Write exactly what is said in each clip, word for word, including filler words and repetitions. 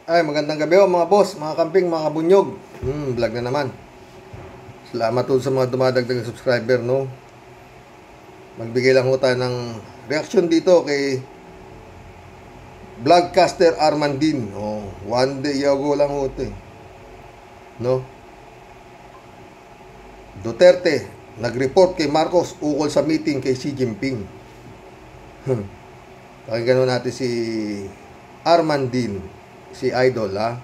Ay, magandang gabi oh, mga boss, mga kamping, mga kabunyog. Hmm, vlog na naman. Salamat po sa mga dumadagdag na subscriber, no? Magbigay lang ho tayo ng reaction dito kay Vlogcaster Armandin. Oh, one day ago lang ho ito eh. No? Duterte nag-report kay Marcos ukol sa meeting kay Xi Jinping. Hmm. Pakinggan natin si Armandin, si Idol, ha?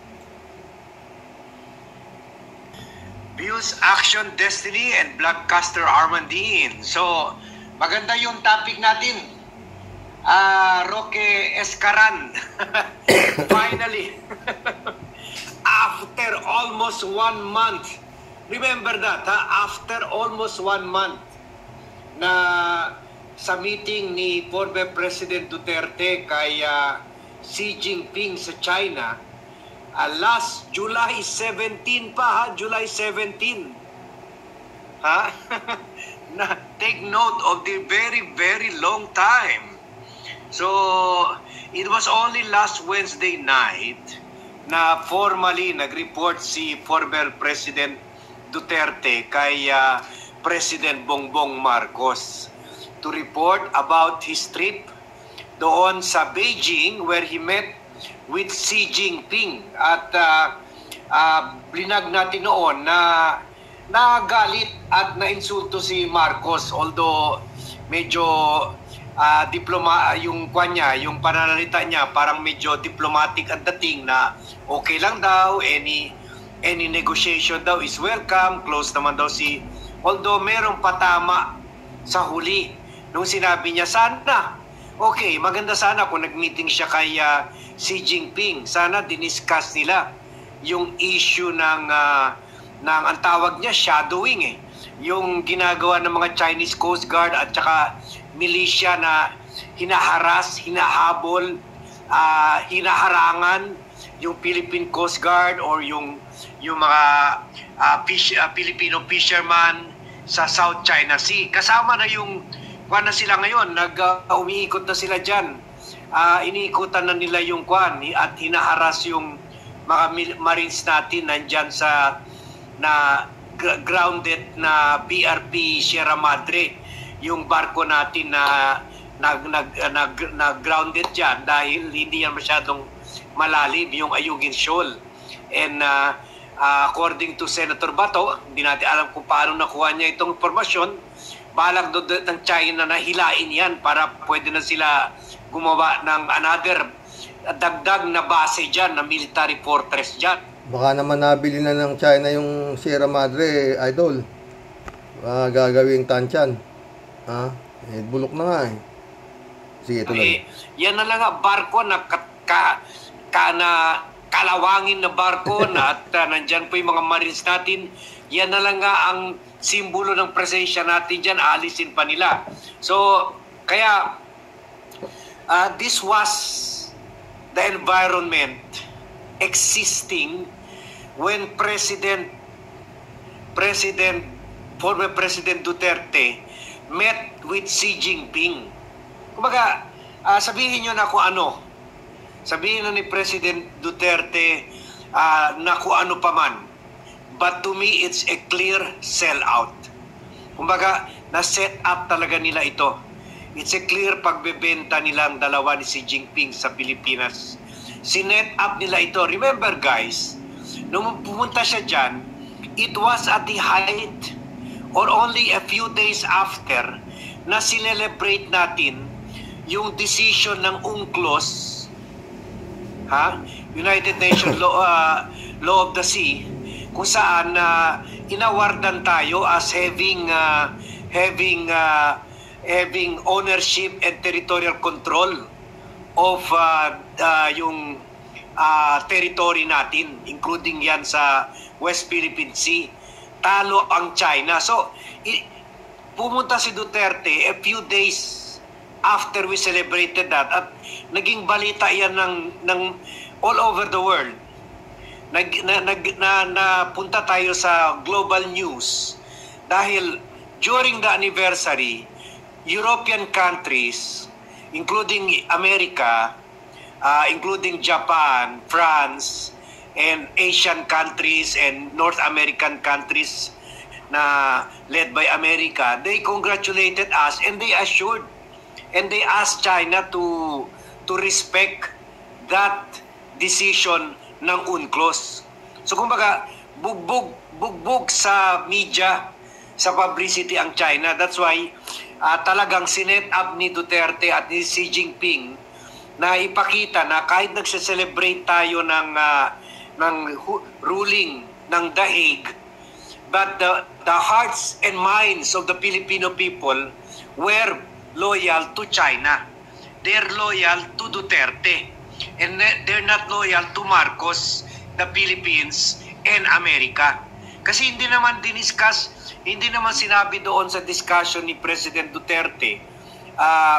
Views, Action, Destiny, and Vlogcaster Armandin. So, maganda yung topic natin. Uh, Roque Escaran. Finally. After almost one month. Remember that, ha? After almost one month na sa meeting ni former President Duterte kay uh, Xi Jinping sa China, uh, last July seventeenth pa, ha? July seventeenth. Ha? Na, take note of the very, very long time. So, it was only last Wednesday night na formally nag-report si former President Duterte kay uh, President Bongbong Marcos to report about his trip doon sa Beijing where he met with Xi Jinping. At uh, uh, blinag natin noon na nagalit at nainsulto si Marcos, although medyo uh, diploma yung kanya, yung pananalita niya parang medyo diplomatic ang dating na okay lang daw, any any negotiation daw is welcome, close naman daw si, although merong patama sa huli nung sinabi niya sana, okay, maganda sana kung nag-meeting siya kay uh, Xi Jinping, sana diniscuss nila yung issue ng, uh, ng ang tawag niya, shadowing eh, yung ginagawa ng mga Chinese Coast Guard at saka militia na hinaharas, hinahabol, uh, hinaharangan yung Philippine Coast Guard or yung yung mga uh, fish, uh, Filipino fisherman sa South China Sea. Kasama na yung kwan na sila ngayon, nag uh, umiikot na sila diyan. Uh, iniikutan na nila yung kwan at hinaharas yung mga marines natin nandiyan sa na grounded na B R P Sierra Madre, yung barko natin na nag nag nag, nag grounded diyan dahil hindi yan masyadong malalim yung Ayungin Shoal. And uh, uh, according to Senator Bato, hindi natin alam kung paano nakuha niya itong informasyon, balak doon ng China na hilain yan para pwede na sila gumawa ng another dagdag na base dyan, na military fortress dyan. Baka naman nabili na ng China yung Sierra Madre, Idol. Uh, gagawing tansyan. Ha? Eh, bulok na nga eh. Sige, tuloy. Eh, yan na lang nga, barko na ka, ka, ka na kalawangin na barko na at uh, nandyan po yung mga marines natin. Yan na lang nga ang simbolo ng presensya natin dyan, alisin pa nila. So, kaya uh, this was the environment existing when President President former President Duterte met with Xi Jinping. Kumbaga, uh, sabihin nyo na kung ano. Sabihin na ni President Duterte uh, na kung ano pa man. But to me, it's a clear sellout. Kumbaga, na-set up talaga nila ito. It's a clear pagbebenta nilang dalawa ni Xi Jinping sa Pilipinas. Sinet up nila ito. Remember guys, nung pumunta siya dyan, it was at the height or only a few days after na sinelebrate natin yung decision ng UNCLOS, ha? United Nations Law, uh, Law of the Sea, kung saan uh, inawardan tayo as having uh, having uh, having ownership and territorial control of uh, uh, yung uh, territory natin, including yan sa West Philippine Sea. Talo ang China. So, i- pumunta si Duterte a few days after we celebrated that at naging balita yan ng, ng all over the world. Nag, na, nag, na, na punta tayo sa global news dahil during the anniversary, European countries, including America, uh, including Japan, France, and Asian countries and North American countries na led by America, they congratulated us and they assured and they asked China to to respect that decision ng UNCLOS. So kumbaga, bugbog bugbog sa media, sa publicity ang China. That's why uh, talagang sinet up ni Duterte at ni Xi Jinping na ipakita na kahit nagse-celebrate tayo ng uh, ng ruling ng The Hague, but the the hearts and minds of the Filipino people were loyal to China. They're loyal to Duterte. And they're not loyal to Marcos, the Philippines, and America. Kasi hindi naman diniscuss, hindi naman sinabi doon sa discussion ni President Duterte, uh,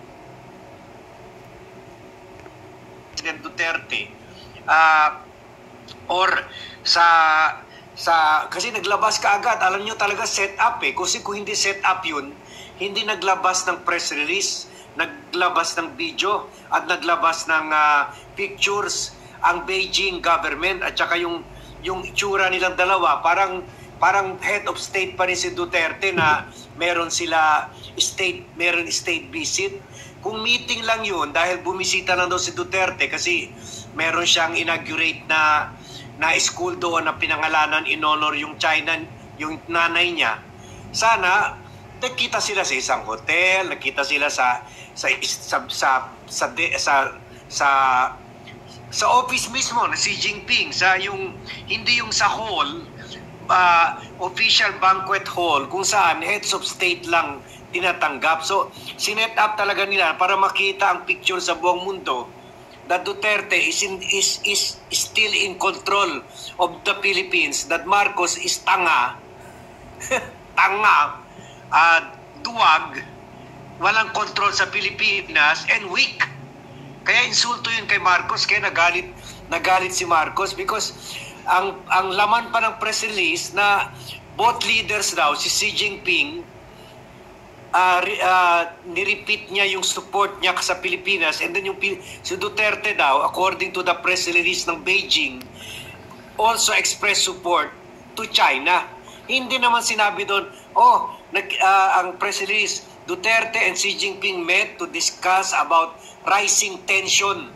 President Duterte, uh, or sa sa kasi naglabas ka agad, alam nyo talaga set up eh, kasi kung hindi set up yun, hindi naglabas ng press release, naglabas ng video at naglabas ng uh, pictures ang Beijing government at saka yung yung itsura nilang dalawa, parang parang head of state pa rin si Duterte na meron sila state meron state visit. Kung meeting lang yun dahil bumisita lang daw si Duterte kasi meron siyang inaugurate na na school doon na pinangalanan in honor yung China, yung nanay niya. Sana nakita sila sa isang hotel, nakita sila sa sa sa sa sa sa, sa, sa office mismo na Xi Jinping, sa yung hindi yung sa hall, uh, official banquet hall kung saan heads of state lang tinatanggap. So sinet up talaga nila para makita ang picture sa buong mundo that Duterte is, in, is, is still in control of the Philippines, that Marcos is tanga, tanga, uh, duwag, walang control sa Pilipinas, and weak. Kaya insulto yun kay Marcos, kaya nagalit, nagalit si Marcos because ang, ang laman pa ng press release na both leaders daw, si Xi Jinping, Uh, uh, nirepeat niya yung support niya sa Pilipinas, and then yung si Duterte daw, according to the press release ng Beijing, also express support to China. Hindi naman sinabi doon, oh, nag, uh, ang press release, Duterte and Xi Jinping met to discuss about rising tension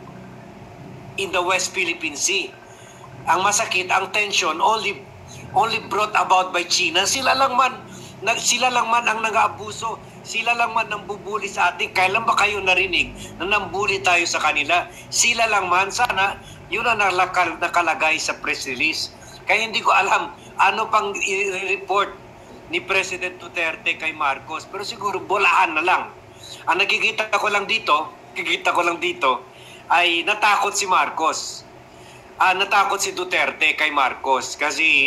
in the West Philippine Sea. Ang masakit, ang tension only only brought about by China. Sila lang man Sila lang man ang nag-aabuso, sila lang man ang bubuli sa atin. Kailan ba kayo narinig na nambuli tayo sa kanila? Sila lang man, sana yun ang nakalagay sa press release. Kaya hindi ko alam ano pang i-report ni President Duterte kay Marcos. Pero siguro bolaan na lang. Ang nakikita ko lang dito, nakikita ko lang dito, ay natakot si Marcos. Ah, natakot si Duterte kay Marcos kasi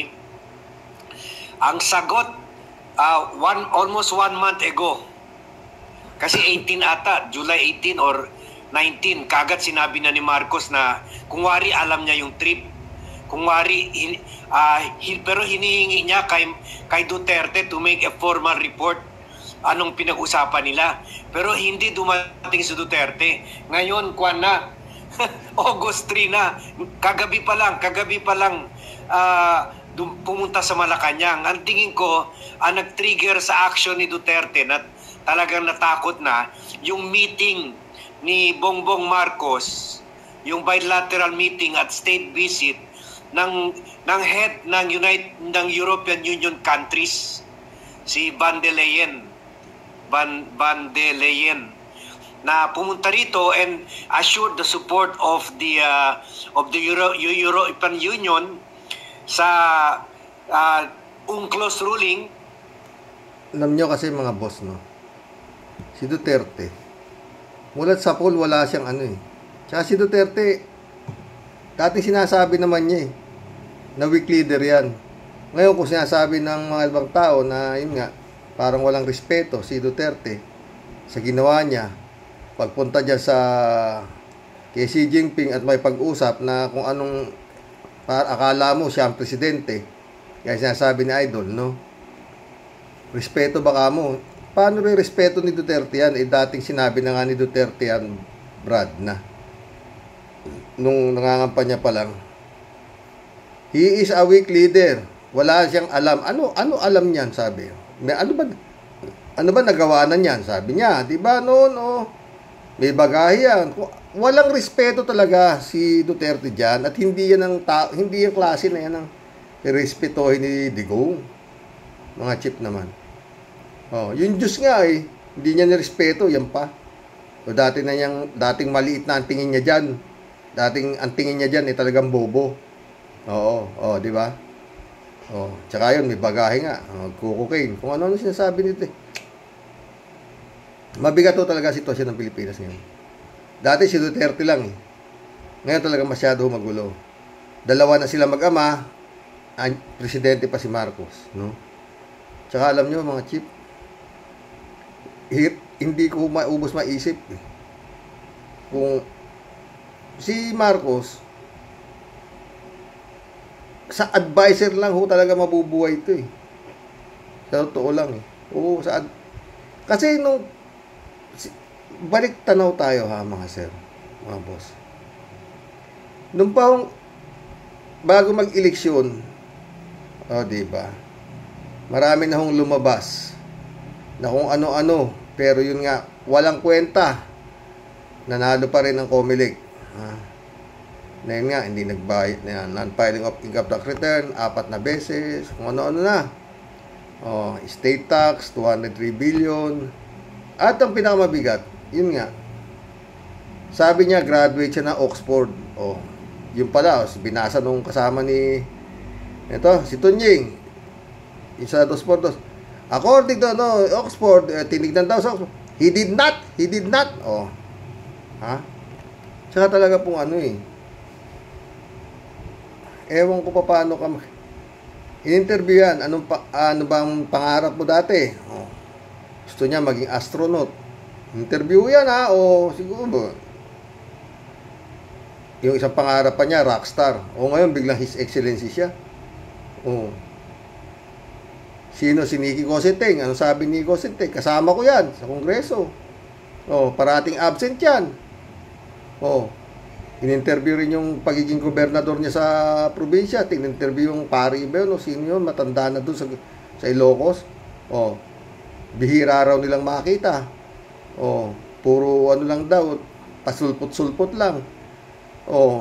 ang sagot Uh, one almost one month ago, kasi eighteen ata, July eighteen or nineteen, kagad sinabi na ni Marcos na kung wari alam niya yung trip, kung wari hin, uh, hin, pero hinihingi niya kay, kay Duterte to make a formal report anong pinag-usapan nila, pero hindi dumating si Duterte. Ngayon kwan na August three na, kagabi pa lang kagabi pa lang uh, pumunta sa Malacanang. Ang tingin ko, ang nag-trigger sa action ni Duterte na talagang natakot na, yung meeting ni Bongbong Marcos, yung bilateral meeting at state visit ng ng head ng United ng European Union countries, si Van der Leyen, Van, Van der Leyen, na pumunta rito and assured the support of the uh, of the Euro, European Union sa uh, UNCLOS ruling. Alam nyo kasi mga boss, no, si Duterte mulat sa poll wala siyang ano eh. Tsaka si Duterte dating sinasabi naman niya eh na weak leader yan. Ngayon kung sinasabi ng mga ibang tao na yun nga parang walang respeto si Duterte sa ginawa niya pagpunta dyan sa kay Xi Jinping at may pag-usap na kung anong para akala mo siya ang presidente. Kaya sinasabi ni Idol, no? Respeto baka mo. Paano rin respeto ni Duterte yan? Eh, dating sinabi na nga ni Duterte yan, Brad, na nung nangangampanya pa lang, he is a weak leader. Wala siyang alam. Ano ano alam niyan, sabi. May ano ba ano ba nagawa na niyan, sabi niya. 'Di ba noon, oh, may bagahe yan. Walang respeto talaga si Duterte diyan at hindi yan ang ta- hindi yung klase na yan ang irespetohin ni Digong. Mga chip naman. Oh, yung Diyos nga eh, hindi niya nirespeto, yan pa. O dati na niyang dating maliit na ang tingin niya diyan. Dating ang tingin niya diyan eh talagang bobo. Oo, oh, 'di ba? Oh, tsaka yun, may bagahe nga, oh, cocaine. Kung ano-ano sinasabi nito eh. Mabigat to talaga sitwasyon ng Pilipinas ngayon. Dati si Duterte lang eh. Ngayon talaga masyado magulo. Dalawa na sila mag-ama, ang presidente pa si Marcos, no? Tsaka alam nyo mga chip, hindi ko maubos maisip eh. Kung si Marcos, sa advisor lang ho talaga mabubuhay ito eh. Sa totoo lang eh. Oo, sa ad- kasi nung si, balik tanaw tayo ha mga sir, mga boss. Nung pa bago mag-eleksyon, oh, di ba? Marami na hong lumabas na kung ano-ano, pero yun nga walang kwenta. Nanalo pa rin ang Comelec. Ha? Na yun nga, hindi nagbayad na non-filing of income tax return, apat na beses, kung ano-ano na. Oh, estate tax, two hundred three billion. At ang pinakamabigat, yun nga, sabi niya, graduate siya na Oxford. Oh, yun pala, oh, binasa nung kasama ni, ito, si Tunying, isa dos portos. According to, no, Oxford, eh, tinignan daw sa Oxford. He did not, he did not. Oh, ha? Tsaka talaga pong ano eh, ewan ko pa paano ka in-interview yan. Anong pa, ano bang pangarap mo dati? Oh, gusto niya maging astronaut. Interview yan ha. O siguro yung isang pangarap pa niya, rockstar. O ngayon biglang His Excellency siya. O sino si Nicky Cosenteng? Ano sabi ni Cosenteng? Kasama ko yan sa Kongreso. O parating absent yan. O in-interview rin yung pagiging gobernador niya sa probinsya. Tin-interview yung pari ba yun, o sino yun, matanda na doon sa, sa Ilocos. O, bihira raw nilang makita. O, puro ano lang daw, pasulpot-sulpot lang. O,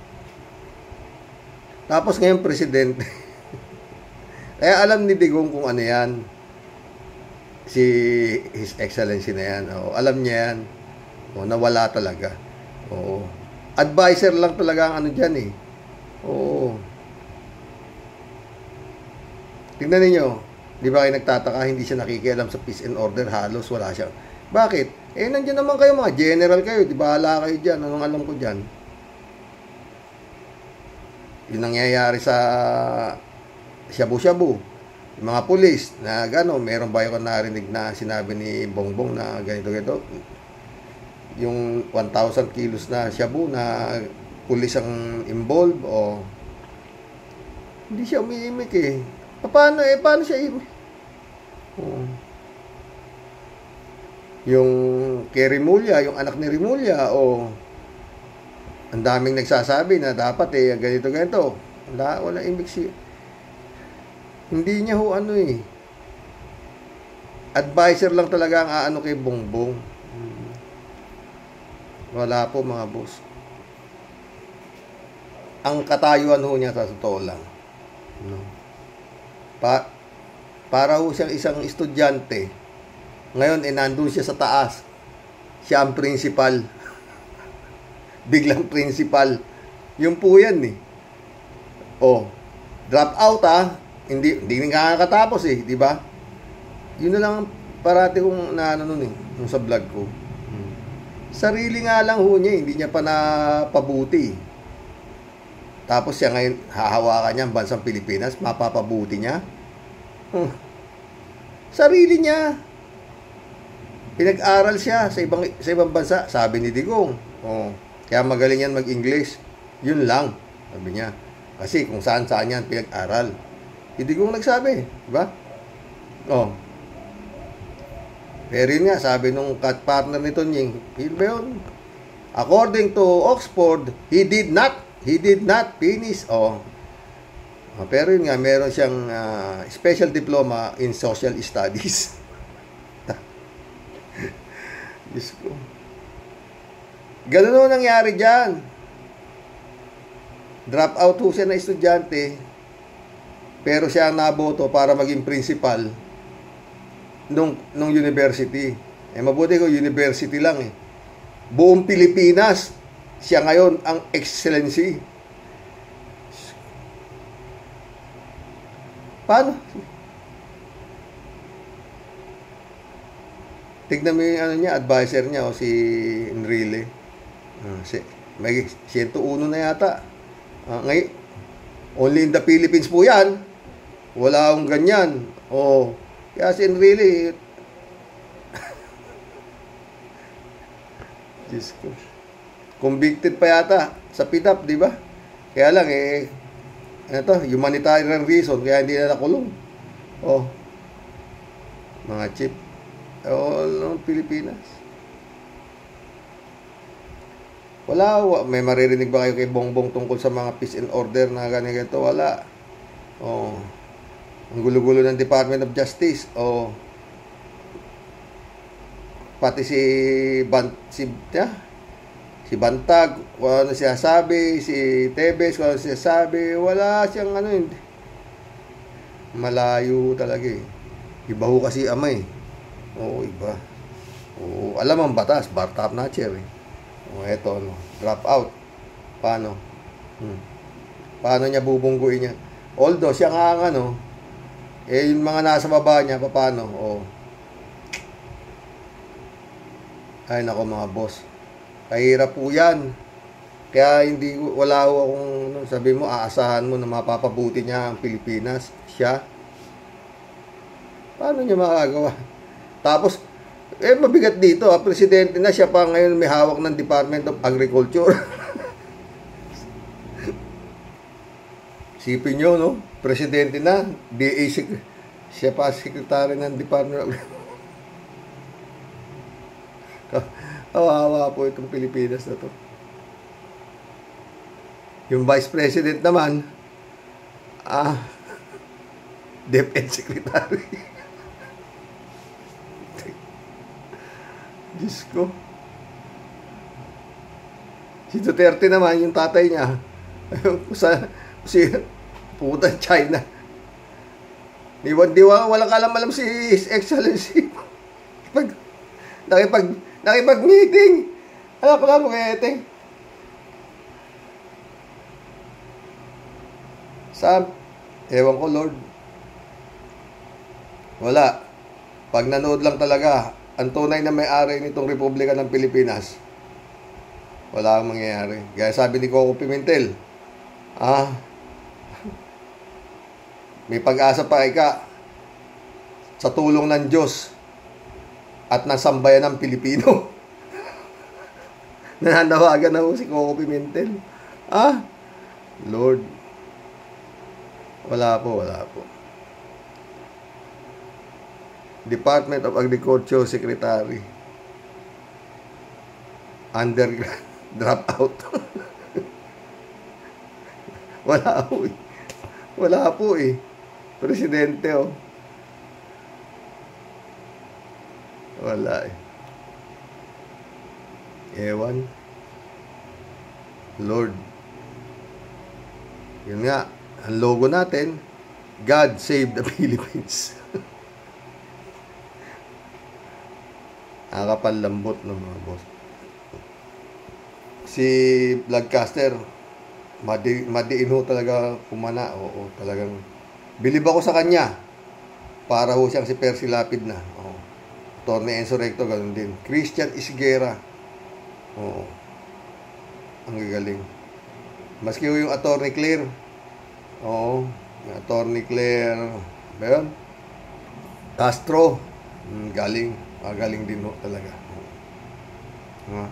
tapos ngayon presidente. Kaya alam ni Digong kung ano yan. Si His Excellency na yan. O, alam niya yan. O, nawala talaga. O, advisor lang talaga ang ano dyan eh. Oo. Tingnan ninyo, di ba kayo nagtataka, hindi siya nakikialam sa peace and order, halos wala siya. Bakit? Eh, nandiyan naman kayo, mga general kayo, di ba hala kayo dyan, anong alam ko dyan? Yung nangyayari sa shabu-shabu, yung mga pulis, na gano'n, meron ba yung narinig na sinabi ni Bongbong na ganito-ganito? Yung one thousand kilos na shabu na pulis ang involved o hindi siya umiimik eh. Paano eh? Paano siya imik? Oh. Yung kay Rimulya, yung anak ni Rimulya o ang daming nagsasabi na dapat eh ganito-ganito. Wala, wala imik siya. Hindi niya ho ano eh. Advisor lang talaga ang aano kay Bongbong. Wala po mga boss. Ang katayuan ho niya sa totoo lang. No? Pa para ho siyang isang estudyante. Ngayon, eh, nandun siya sa taas. Siya ang principal. Biglang principal. Yung po yan eh. Oh, drop out ah. Hindi, hindi nakakatapos eh. Di ba? Yun na lang parati kong naano nun eh. Nung sa vlog ko. Sarili nga lang ho niya, hindi niya pa napabuti. Tapos siya ngayon, hahawakan niya ang bansang Pilipinas, mapapabuti niya. Hmm. Sarili niya. Pinag-aral siya sa ibang, sa ibang bansa, sabi ni Digong. Oh, kaya magaling yan mag-English. Yun lang, sabi niya. Kasi kung saan-saan yan pinag-aral. Si Digong nagsabi, di ba? Oh. Pero yun nga, sabi nung cut partner ni Tonying, yun ba yun? According to Oxford, he did not, he did not finish, oh. oh pero yun nga, meron siyang uh, special diploma in social studies. Diyos ko. Ganun o nangyari dyan. Drop out ho siya na estudyante, pero siya ang naboto para maging principal nung, nung university. Eh, mabuti ko, university lang eh. Buong Pilipinas, siya ngayon ang excellency. Paano? Tignan mo yung ano niya, advisor niya, o si Enrile. Uh, si, may one oh one na yata. Uh, ngay, only in the Philippines po yan. Wala akong ganyan. O, kaya si Enrile, Diyos ko. Convicted pa yata sa P D A P, di ba? Kaya lang eh, ano to, humanitarian reason, kaya hindi na nakulong. Oh, mga chip. All ng Pilipinas. Wala, may maririnig ba kayo kay Bongbong tungkol sa mga peace and order na ganito? Wala. Oh, ang gulo-gulo ng Department of Justice. Oh, pati si Bant, si, yeah, si Bantag, wala na siya sabi, si Tebes, wala na siya sabi, wala siyang ano, hindi. Malayo talaga eh. Iba ho kasi ama eh. Oo, iba. Oo, alam ang batas, bar top notcher eh. O, eto, ano, drop out. Paano? Hmm. Paano niya bubungguin niya? Although, siya nga ang ano, eh, yung mga nasa baba niya, paano? O, ay nako mga boss, kahirap po yan. Kaya hindi, wala ho akong, sabi mo, aasahan mo na mapapabuti niya ang Pilipinas. Siya, paano niya makagawa? Tapos, eh mabigat dito, ah, presidente na, siya pa ngayon may hawak ng Department of Agriculture. Sipin nyo, no? Presidente na, D A, siya pa secretary ng Department of Agriculture. Kawawa po itong Pilipinas na to. Yung Vice President naman, ah, DepEd Secretary. Diyos ko. Si Duterte naman, yung tatay niya, sa, si putan China. Diwan, diwan, walang alam-alam si His Excellency. Pag, nakipag, nakipag-meeting. Alam ko lang, mga eteng. Sa, ewan ko, Lord. Wala. Pag nanood lang talaga, ang tunay na may-ari nitong Republika ng Pilipinas, wala kang mangyayari. Gaya sabi ni Coco Pimentel, ah, may pag-asa pa ika sa tulong ng Diyos at ng sambayan ng Pilipino. Nananawagan na ho si Coco Pimentel. Ah, Lord, wala po, wala po. Department of Agriculture Secretary, undergrad, drop out. Wala po eh. Wala po eh. Presidente oh. Wala eh. Ewan. Lord. Yun nga, ang logo natin, God Save the Philippines. Nakakapalambot ng mga boss. Si Vlogcaster, madi, madiin ho talaga kumana. Oo, talagang bilib ako sa kanya. Para ho siyang si Percy Lapid na. Oo. Torne Enzo Recto, ganun din. Christian Isguera. Oo. Ang gagaling. Maski ho yung Attorney Claire. Oo. Yung Attorney Claire. Ba yun? Castro. Hmm, galing. Magaling din ho talaga. Uh,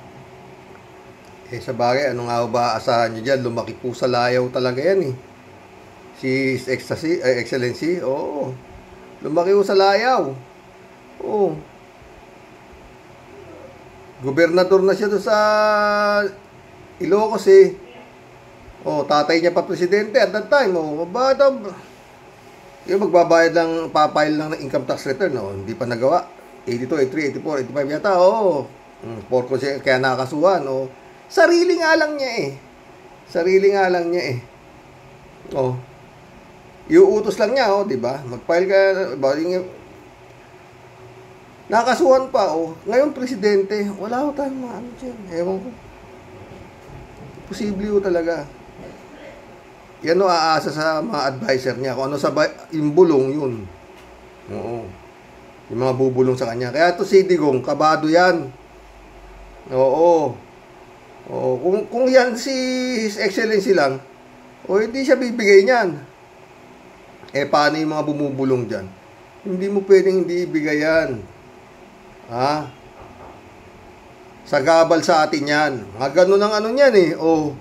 eh sa bagay, ano nga ba asahan nyo dyan? Lumaki po sa layaw talaga yan eh. Si Ecstasy, eh, Excellency, oo. Lumaki po sa layaw. Oo. Gobernador na siya doon sa Ilocos eh. Oh, tatay niya pa presidente at that time. Oh, ba yung magbabayad lang, papile lang ng income tax return, oh, hindi pa nagawa. eighty-two, eighty-three, eighty-four, eighty-five yata, oh. Hmm, porko siya, kaya nakasuhan, oh. Sarili nga lang niya eh. Sarili nga lang niya eh. Oh. Iuutos lang niya, oh, di ba? Mag-file ka, ba, yung, nakasuhan pa, oh. Ngayon, presidente, wala ko tayong mga ano dyan. Ewan ko. Posible ho talaga. Yan o aasa sa mga advisor niya. Kung ano sa yung bulong, yun. Oo. Yung mga bubulong sa kanya. Kaya to si Digong, kabado yan. Oo. Oo. Kung, kung yan si His Excellency lang, o hindi siya bibigay niyan. Eh, paano yung mga bumubulong dyan? Hindi mo pwedeng hindi ibigay yan. Ha? Sagabal sa atin yan. Mga ganun ang ano niyan eh. O.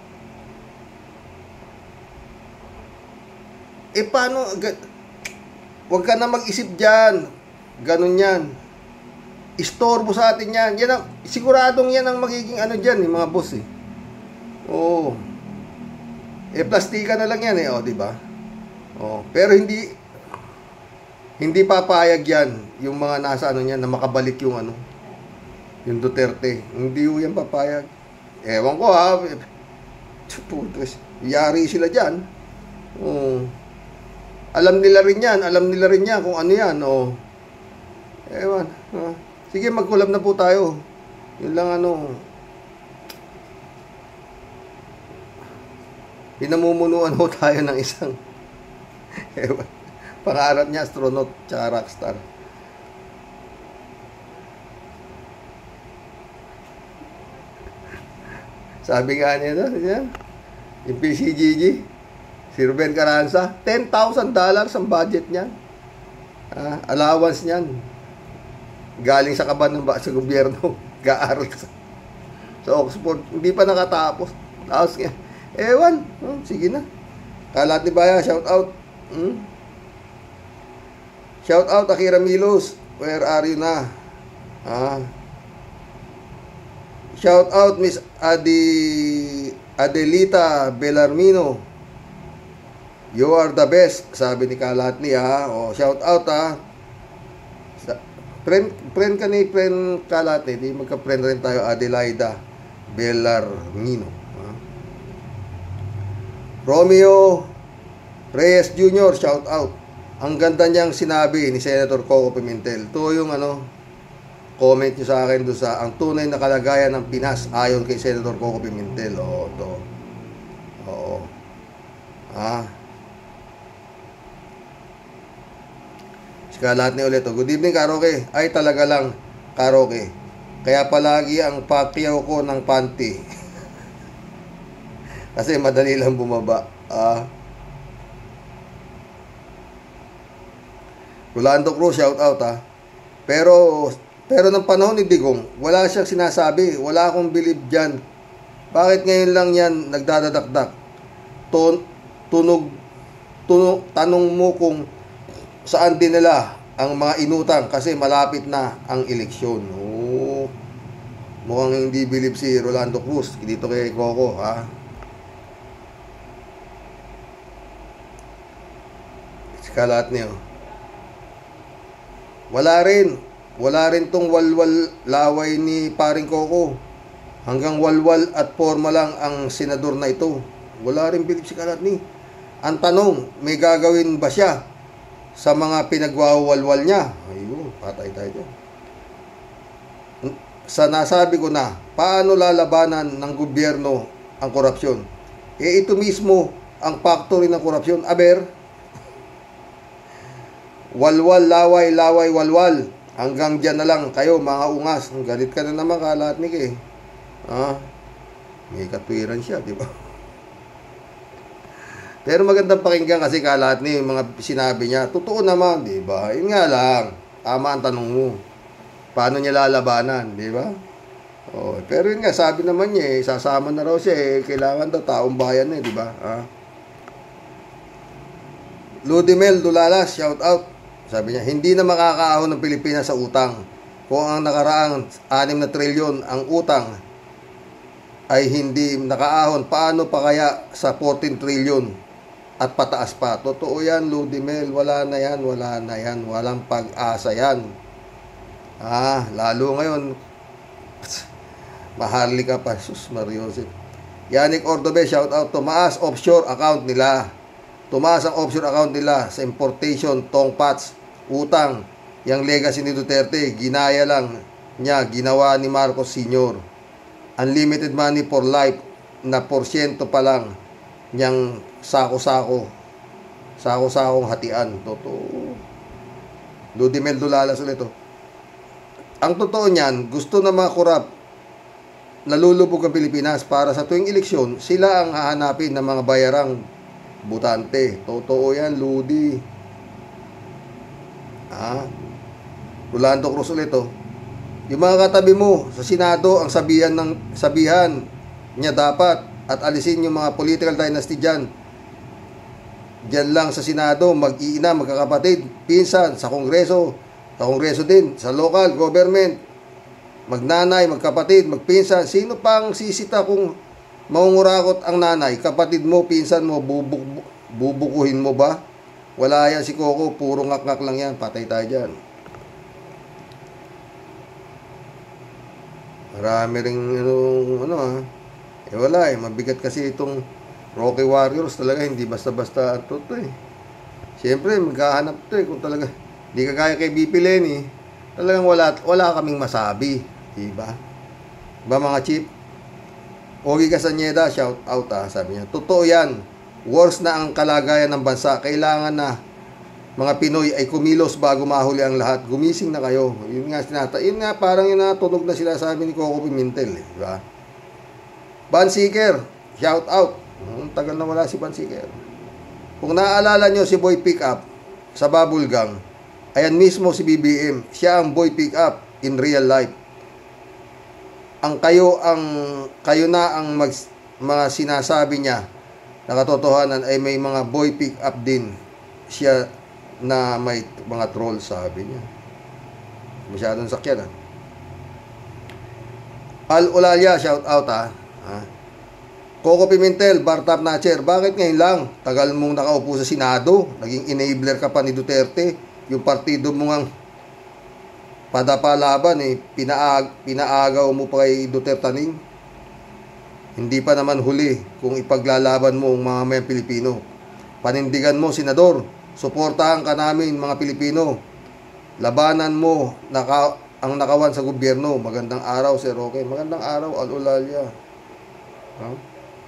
Eh, paano? Huwag ka na mag-isip dyan. Ganun yan. Istorbo sa atin yan. Yan ang, siguradong yan ang magiging ano dyan, eh, mga boss eh. Oo. Eh, plastika na lang yan eh, o, diba? O, pero hindi, hindi papayag yan, yung mga nasa ano yan, na makabalik yung ano, yung Duterte. Hindi yung yan papayag. Ewan ko ha. Putres, yari sila dyan. Oo. Alam nila rin yan, alam nila rin yan kung ano yan, o. Ewan. Ha. Sige, mag-collab na po tayo. Yun lang ano. Pinamumunuan ho tayo ng isang ewan. Pangarap niya, astronaut, tsaka rockstar. Sabi nga niya, no? Yan. Yung P C G G, si Ruben Carranza, ten thousand dollars ang budget niyan. Ah, allowance niyan. Galing sa kaban ng sa gobyerno. Ga-aral sa, sa Oxford. Hindi pa nakatapos. Tapos, ewan. Oh, sige na. Kalat ni Baya, shout out. Hmm? Shout out, Akira Milos. Where are you na? Ah. Shout out, Miss Adi Adelita Bellarmino. You are the best, sabi ni Kalatni ha. O, shout out ha. Sa, friend, friend ka ni friend Kalatni, di magka-friend rin tayo, Adelaida Bellarmino. Ha? Romeo Reyes Junior, shout out. Ang ganda niyang sinabi ni Senator Coco Pimentel. Ito yung ano, comment nyo sa akin doon sa ang tunay na kalagayan ng Pinas ayon kay Senator Coco Pimentel. Oo, to. Oo. Ah. Sika lahat ni ulit. Good evening, Karoke. Ay, talaga lang, Karoke. Kaya palagi ang pakyaw ko ng panty. Kasi madali lang bumaba. Ah. Rolando Cruz, shout out ha. Pero, pero ng panahon ni Digong, wala siyang sinasabi. Wala akong believe dyan. Bakit ngayon lang yan nagdadadakdak? Tun, tunog, tunog, tanong mo kung saan dinala ang mga inutang kasi malapit na ang eleksyon. Oh, mukhang hindi believe si Rolando Cruz dito kay Coco ha. Kalat niyo. Wala rin. Wala rin tong walwal laway ni paring Coco. Hanggang walwal at forma lang ang senador na ito. Wala rin bilib si Kalat ni. Ang tanong, may gagawin ba siya sa mga pinagwawalwal niya? Ayun, patay tayo dyan. Sa nasabi ko na, paano lalabanan ng gobyerno ang korupsyon? Eh ito mismo ang factory ng korupsyon. Aber, walwal, laway, laway, walwal. Hanggang dyan na lang kayo, mga ungas. Galit ka na naman, Kalatnik eh. Ah, may katwiran siya, di ba? Pero magandang pakinggan kasi Kalatnik, mga sinabi niya. Totoo naman, di ba? Yun nga lang, tama ang tanong mo. Paano niya lalabanan, di ba? Oh, pero yun nga, sabi naman niya eh, sasama na raw siya eh. Kailangan daw taong bayan eh, di ba? Ah. Ludimel Dulalas, shout out. Sabi niya, hindi na makakaahon ng Pilipinas sa utang. kung ang nakaraang anim na trilyon ang utang ay hindi nakaahon, paano pa kaya sa fourteen trilyon at pataas pa? Totoo yan, Ludimel. Wala na yan, wala na yan. Walang pag-asa yan. Ah, lalo ngayon, maharlika pa. Sus, Mariosep. Yannick Ordobe, shout out. Tumaas offshore account nila. Tumaas ang offshore account nila sa importation, tongpats, utang. Yang legacy ni Duterte, ginaya lang niya, ginawa ni Marcos Senior Unlimited money for life na porsyento pa lang niyang sako-sako. Sako-sakong hatian. Totoo. Ludimel Dulalas ulit ito. Ang totoo niyan, gusto na mga korap, nalulubog ang Pilipinas para sa tuwing eleksyon, sila ang hahanapin ng mga bayarang butante. Totoo yan, Ludi. Ah, Rolando Cruz ulit oh. Yung mga katabi mo sa Senado, ang sabihan ng sabihan niya dapat at alisin yung mga political dynasty dyan. Dyan lang sa Senado, mag-iina, magkakapatid, pinsan, sa Kongreso, sa Kongreso din, sa local government, magnanay, magkapatid, magpinsan. Sino pang sisita kung maungurakot ang nanay, kapatid mo, pinsan mo, bubuk, bubukuhin mo ba? Wala yan si Coco, puro ngak-ngak lang yan, patay tayo dyan. Marami rin yung, ano ah, eh wala eh, mabigat kasi itong Rocky Warriors talaga, hindi basta-basta ito to eh. Siyempre, maghahanap to eh, kung talaga, hindi ka kaya kay B P Lenny, talagang wala, wala kaming masabi, diba? Ba mga chip? Ogie Castañeda, shout out ah, sabi niya, totoo yan, worse na ang kalagayan ng bansa, kailangan na mga Pinoy ay kumilos bago mahuli ang lahat. Gumising na kayo. Yun nga sinata. Yun nga parang yun na tunog na sila sabi ni Coco Pimentel, eh, di ba? Bansiker, shout out. Hmm, tagal na wala si Bansiker. Kung naaalala nyo si Boy Pickup sa Bubble Gang, ayan mismo si B B M. Siya ang Boy Pickup in real life. Ang kayo ang kayo na ang mag, mga sinasabi niya na katotohanan ay may mga Boy Pickup din. Siya na may mga troll, sabi niya. Masyadong sakyan ah. Al Olalia, shout out ah. ah. Coco Pimentel, Bartap Nacher, bakit ngayon lang? Tagal mong nakaupo sa Senado, naging enabler ka pa ni Duterte, yung partido mo ngang padapalaban eh, pinaag, pinaagaw mo pa kay Duterte Taning. Hindi pa naman huli kung ipaglalaban mo ang mga mayang Pilipino. Panindigan mo, Senador. Suportahan ka namin mga Pilipino. Labanan mo naka, ang nakawan sa gobyerno. Magandang araw, Sir Roque. Magandang araw, Al Olalia. Huh?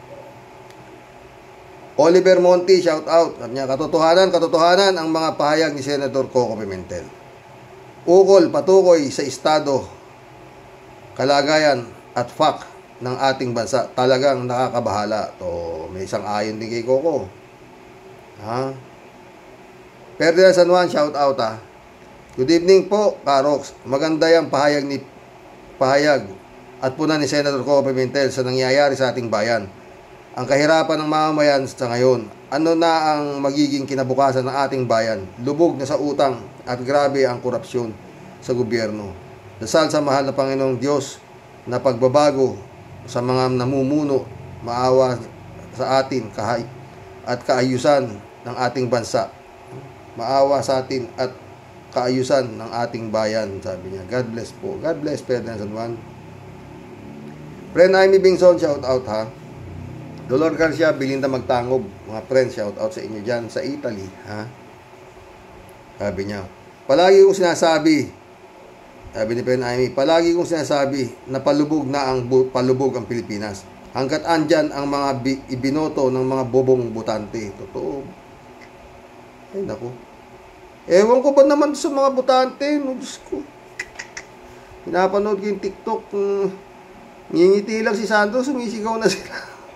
Oliver Monti, shout out. Sabi niya, katotohanan, katotohanan ang mga pahayag ni Senator Coco Pimentel. Ukol, patukoy sa estado, kalagayan at fact ng ating bansa. Talagang nakakabahala. To, may isang ayon din kay Coco. Ha? Ferdinand San Juan, shout out ah. Good evening po, Karox. Maganda yung pahayag ni pahayag at puna ni Senator Coco Pimentel sa nangyayari sa ating bayan. Ang kahirapan ng mamamayan sa ngayon. Ano na ang magiging kinabukasan ng ating bayan? Lubog na sa utang at grabe ang korupsyon sa gobyerno. Dasal sa mahal na Panginoong Diyos na pagbabago sa mga namumuno, maawa sa atin kahay at kaayusan ng ating bansa. Maawa sa atin at kaayusan ng ating bayan, sabi niya. God bless po. God bless, Ferdinand San Juan. Friend Amy Bingson, shout out ha. Dolor Garcia, Belinda Magtangob, mga friends, shout out sa inyo dyan sa Italy, ha. Sabi niya, palagi kong sinasabi, sabi ni Friend Amy, palagi kong sinasabi na palubog na ang palubog ang Pilipinas. Hanggat andyan ang mga ibinoto ng mga bobong butante. Totoo. Ay, naku. Ewan ko ba naman sa mga butante, no, Diyos ko. Pinapanood ko yung TikTok, um, ngingiti lang si Sandro, sumisigaw na sila.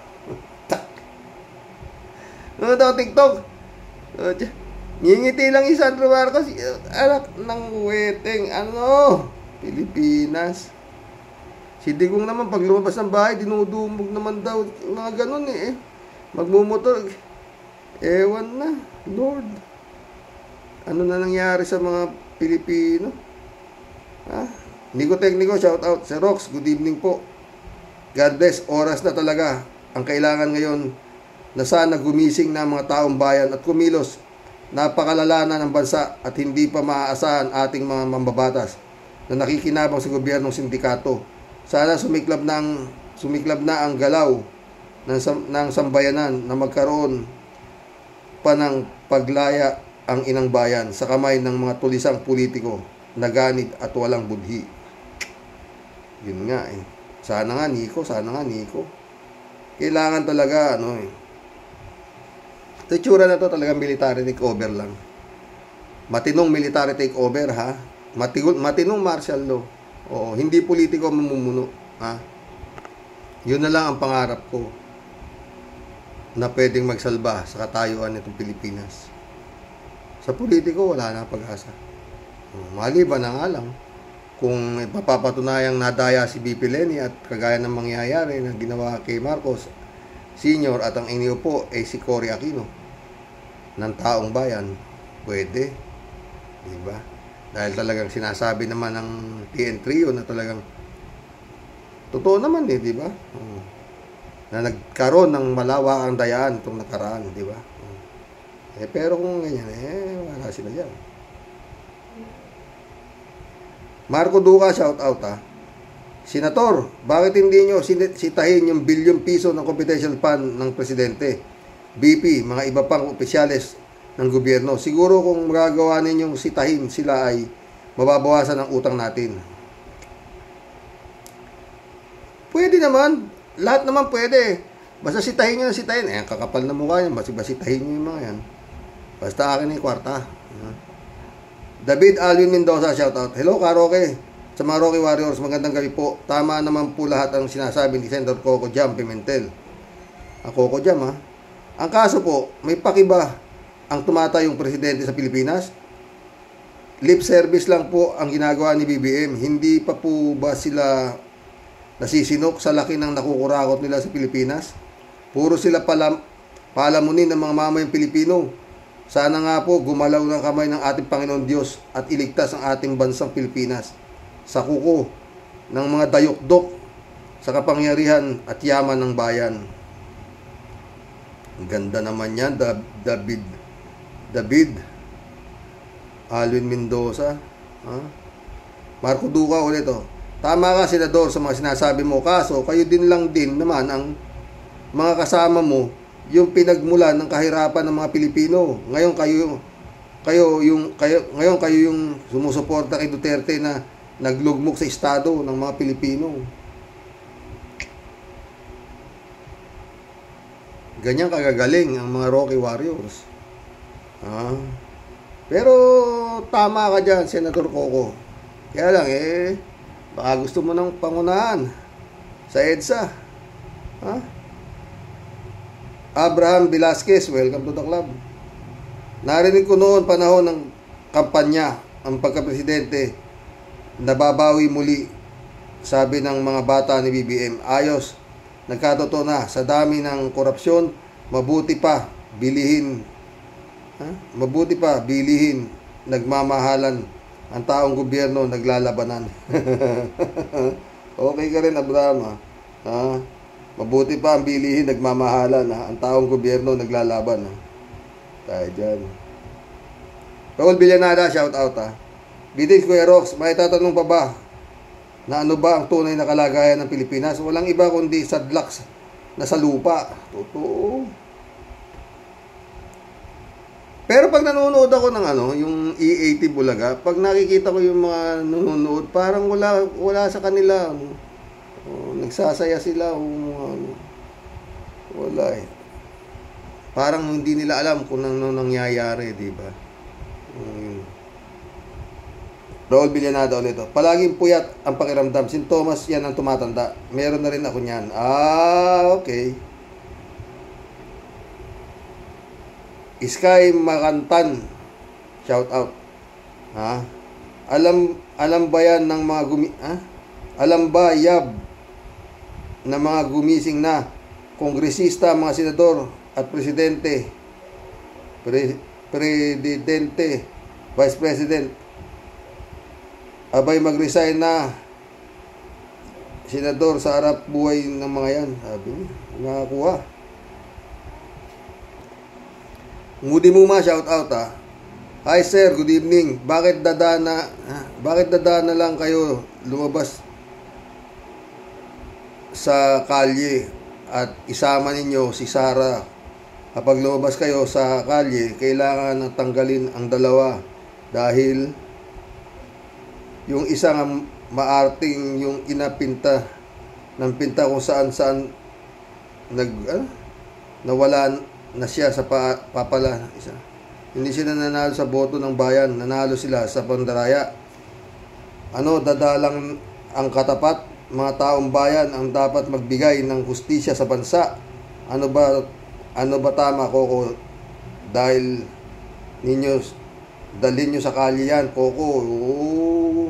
Ano daw TikTok? Uh, ngingiti lang si Sandro Marcos, anak ng weteng, ano, Pilipinas. Si Digong naman, pag lumabas ng bahay, dinudumog naman daw, mga ganun eh. Magmumotor, ewan na, Lord. Ano na nangyari sa mga Pilipino? Ha? Nico Technico, shout out. Sir Rox, good evening po. God bless. Oras na talaga ang kailangan ngayon na sana gumising na mga taong bayan at kumilos. Napakalala na ng bansa at hindi pa maaasahan ating mga mambabatas na nakikinabang sa gobyernong sindikato. Sana sumiklab ng sumiklab na ang galaw ng, ng sambayanan na magkaroon pa ng paglaya ang inang bayan sa kamay ng mga tulisang politiko na ganit at walang budhi. Yun nga eh. Sana nga Nico, sana nga Nico. Kailangan talaga ano eh. Ito tsura na to talagang military takeover lang. Matinong military takeover ha. Matinong, matinong martial law. Oo, hindi politiko mamumuno ha. Yun na lang ang pangarap ko na pwedeng magsalba sa katayuan nitong Pilipinas. Sa politiko wala na pag-asa. Maliban na nga lang kung papatunayang nadaya si B P Leni at kagaya ng mangyayari na ginawa kay Marcos Senior at ang iniupo ay si Cory Aquino ng taong bayan, pwede, di ba? Dahil talagang sinasabi naman ng T N Trio na talagang totoo naman eh, di ba? Hmm. Na nagkaroon ng malawakang dayaan itong nakaraan, di ba? Hmm. Eh, pero kung ganyan, eh, wala sila dyan. Marco Duca, shout out ha. Senator, bakit hindi nyo sitahin yung bilyon piso ng confidential fund ng presidente, B P, mga iba pang opisyales ng gobyerno? Siguro kung magagawa ninyong sitahin sila ay mababawasan ang utang natin. Pwede naman. Lahat naman pwede. Basta sitahin nyo na sitahin. Eh, kakapal na mukha yan. Basta sitahin nyo yung mga yan. Basta akin yung kwarta. David Alvin Mendoza, shout out. Hello, Karoke. Sa mga Rocky Warriors, magandang gabi po. Tama naman po lahat ang sinasabi ni Senator Coco Jam Pimentel. Ang Coco Jam, ha? Ang kaso po, may pakiba ang tumatayong presidente sa Pilipinas? Lip service lang po ang ginagawa ni B B M. Hindi pa po ba sila nasisinok sa laki ng nakukurakot nila sa Pilipinas? Puro sila palam, palamunin ng mga mamayang Pilipino. Sana nga po gumalaw ng kamay ng ating Panginoon Diyos at iligtas ang ating bansang Pilipinas sa kuko ng mga dayok-dok sa kapangyarihan at yaman ng bayan. Ang ganda naman yan, David David Alvin Mendoza, ha? Marco Duca ulit oh. Tama ka, Senador, sa mga sinasabi mo. Kaso kayo din lang din naman ang mga kasama mo yung pinagmulan ng kahirapan ng mga Pilipino. Ngayon kayo kayo yung kayo ngayon kayo yung sumusuporta kay Duterte na naglugmok sa estado ng mga Pilipino. Ganyan kagagaling ang mga Rocky Warriors. Ah. Pero tama ka dyan, Senator Coco. Kaya lang eh, baka gusto mo ng pangunahan sa EDSA. Ha? Abraham Velasquez, welcome to the club. Narinig ko noon panahon ng kampanya ang pagka-presidente, nababawi muli, sabi ng mga bata ni B B M. Ayos, nagkatotoo na, sa dami ng korupsyon, mabuti pa bilihin ha? mabuti pa bilihin nagmamahalan ang taong gobyerno naglalabanan. Okay ka rin, Abraham, ha? Ha? Mabuti pa ang bilihin nagmamahalan, ha? Ang taong gobyerno naglalaban, ha? Tayo dyan. Paul Villanada, shout out, ha? Bitin Kuya Rox, may tatanong pa ba na ano ba ang tunay na kalagayan ng Pilipinas? Walang iba kundi sadlak na sa lupa. Totoo. Pero pag nanonood ako ng ano, yung E A T Bulaga, pag nakikita ko yung mga nanonood, parang wala wala sa kanila. Ano, oh, nagsasaya sila o ano, wala eh. Parang hindi nila alam kung ano nangyayari, di ba? Um, Raul Villanada ulit. Palaging puyat ang pakiramdam. Sintomas yan ang tumatanda. Meron na rin ako niyan. Ah, okay. Sky Makantan, shout out. Ha? Alam alam ba yan ng mga gumi ha? Alam ba yab na mga gumising na kongresista, mga senador at presidente, pre, presidente, vice president, abay mag-resign na senador sa harap buhay ng mga yan. Sabi niya, nakakuha. Ngudi mo ma, shout out ha. Hi sir, good evening. Bakit dadana, ha? Bakit dadana lang kayo lumabas sa kalye at isama ninyo si Sara? Kapag lumabas kayo sa kalye, kailangan nang tanggalin ang dalawa dahil yung isang maarting yung inapinta ng pinta kung saan saan nag ah, nawala na siya sa pa, papala isa. Hindi sila nanalo sa boto ng bayan, nanalo sila sa pandaraya. Ano, dadalang ang katapat, mga taong bayan ang dapat magbigay ng hustisya sa bansa. Ano ba ano ba tama, Coco? Dahil ninyo dalhin nyo sa kalye yan, Coco. Oo.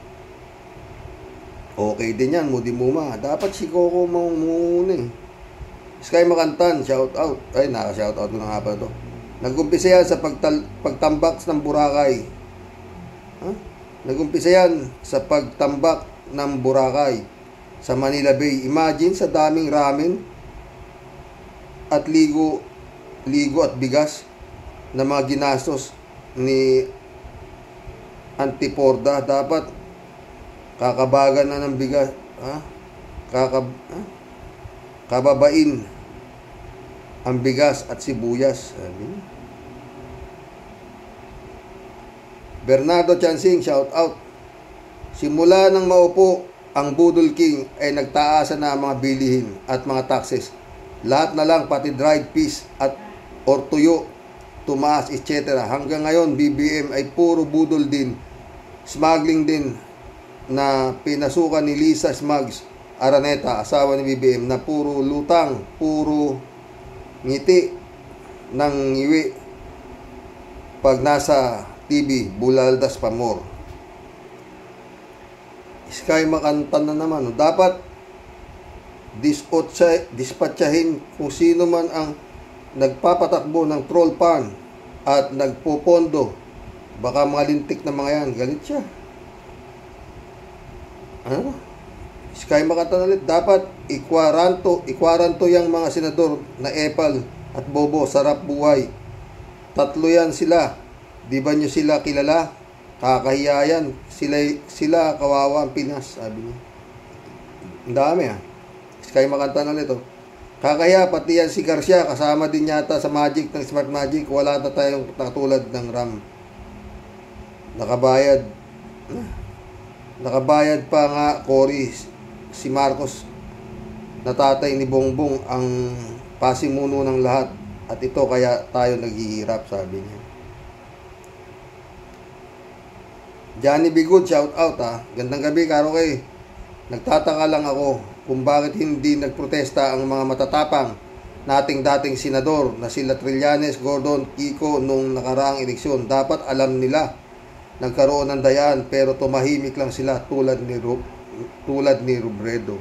Okay din yan, Mudi Muma. Dapat si Coco muna eh. Sky Makantan, shout out. Ay, naka-shout out ko na nga pa ito. Nag-umpisa yan sa pagtal- pagtambak ng Boracay. Huh? Nag-umpisa yan sa pagtambak ng Boracay sa Manila Bay. Imagine sa daming ramen at ligo, ligo at bigas na mga ginastos ni Antiporda. Dapat kakabagan na ng bigas. Ha? Kakab ha? Kababain ang bigas at sibuyas. Sabi niya. Bernardo Chansing, shout out. Simula nang maupo ang Budol King ay nagtaasan na ang mga bilihin at mga taxes. Lahat na lang, pati dried fish at or tuyo, tumaas, et cetera. Hanggang ngayon, B B M ay puro budol din. Smuggling din na pinasukan ni Lisa Smugs Araneta, asawa ni B B M, na puro lutang, puro ngiti ng ngiwi pag nasa T V, bulaldas pa more. Sky Makantan na naman. Dapat dispatchahin kung sino man ang nagpapatakbo ng troll pan at nagpopondo. Baka mga lintik na mga yan. Galit siya. Ano? Sky Makantan ulit. Dapat ikwaranto, ikwaranto yung mga senador na epal at bobo, sarap buhay. Tatlo yan sila. Di ba nyo sila kilala? Kakahiya yan. Sila, sila kawawa ang Pinas, sabi niya. Ang dami ah. Sky Makantan ulit oh. Kakahiya, pati yan si Garcia, kasama din yata sa Magic ng Smart Magic. Wala na tayong katulad ng RAM. Nakabayad. Nakabayad pa nga, Cory, si Marcos na tatay ni Bongbong ang pasimuno ng lahat. At ito kaya tayo naghihirap, sabi niya. Johnny Bigud, shout out ha. Gandang gabi, Karo kay. Nagtataka lang ako kung bakit hindi nagprotesta ang mga matatapang nating dating senador na sila Trillanes, Gordon, Kiko nung nakaraang eleksyon. Dapat alam nila nagkaroon ng dayaan pero tumahimik lang sila tulad ni Ru- tulad ni Robredo.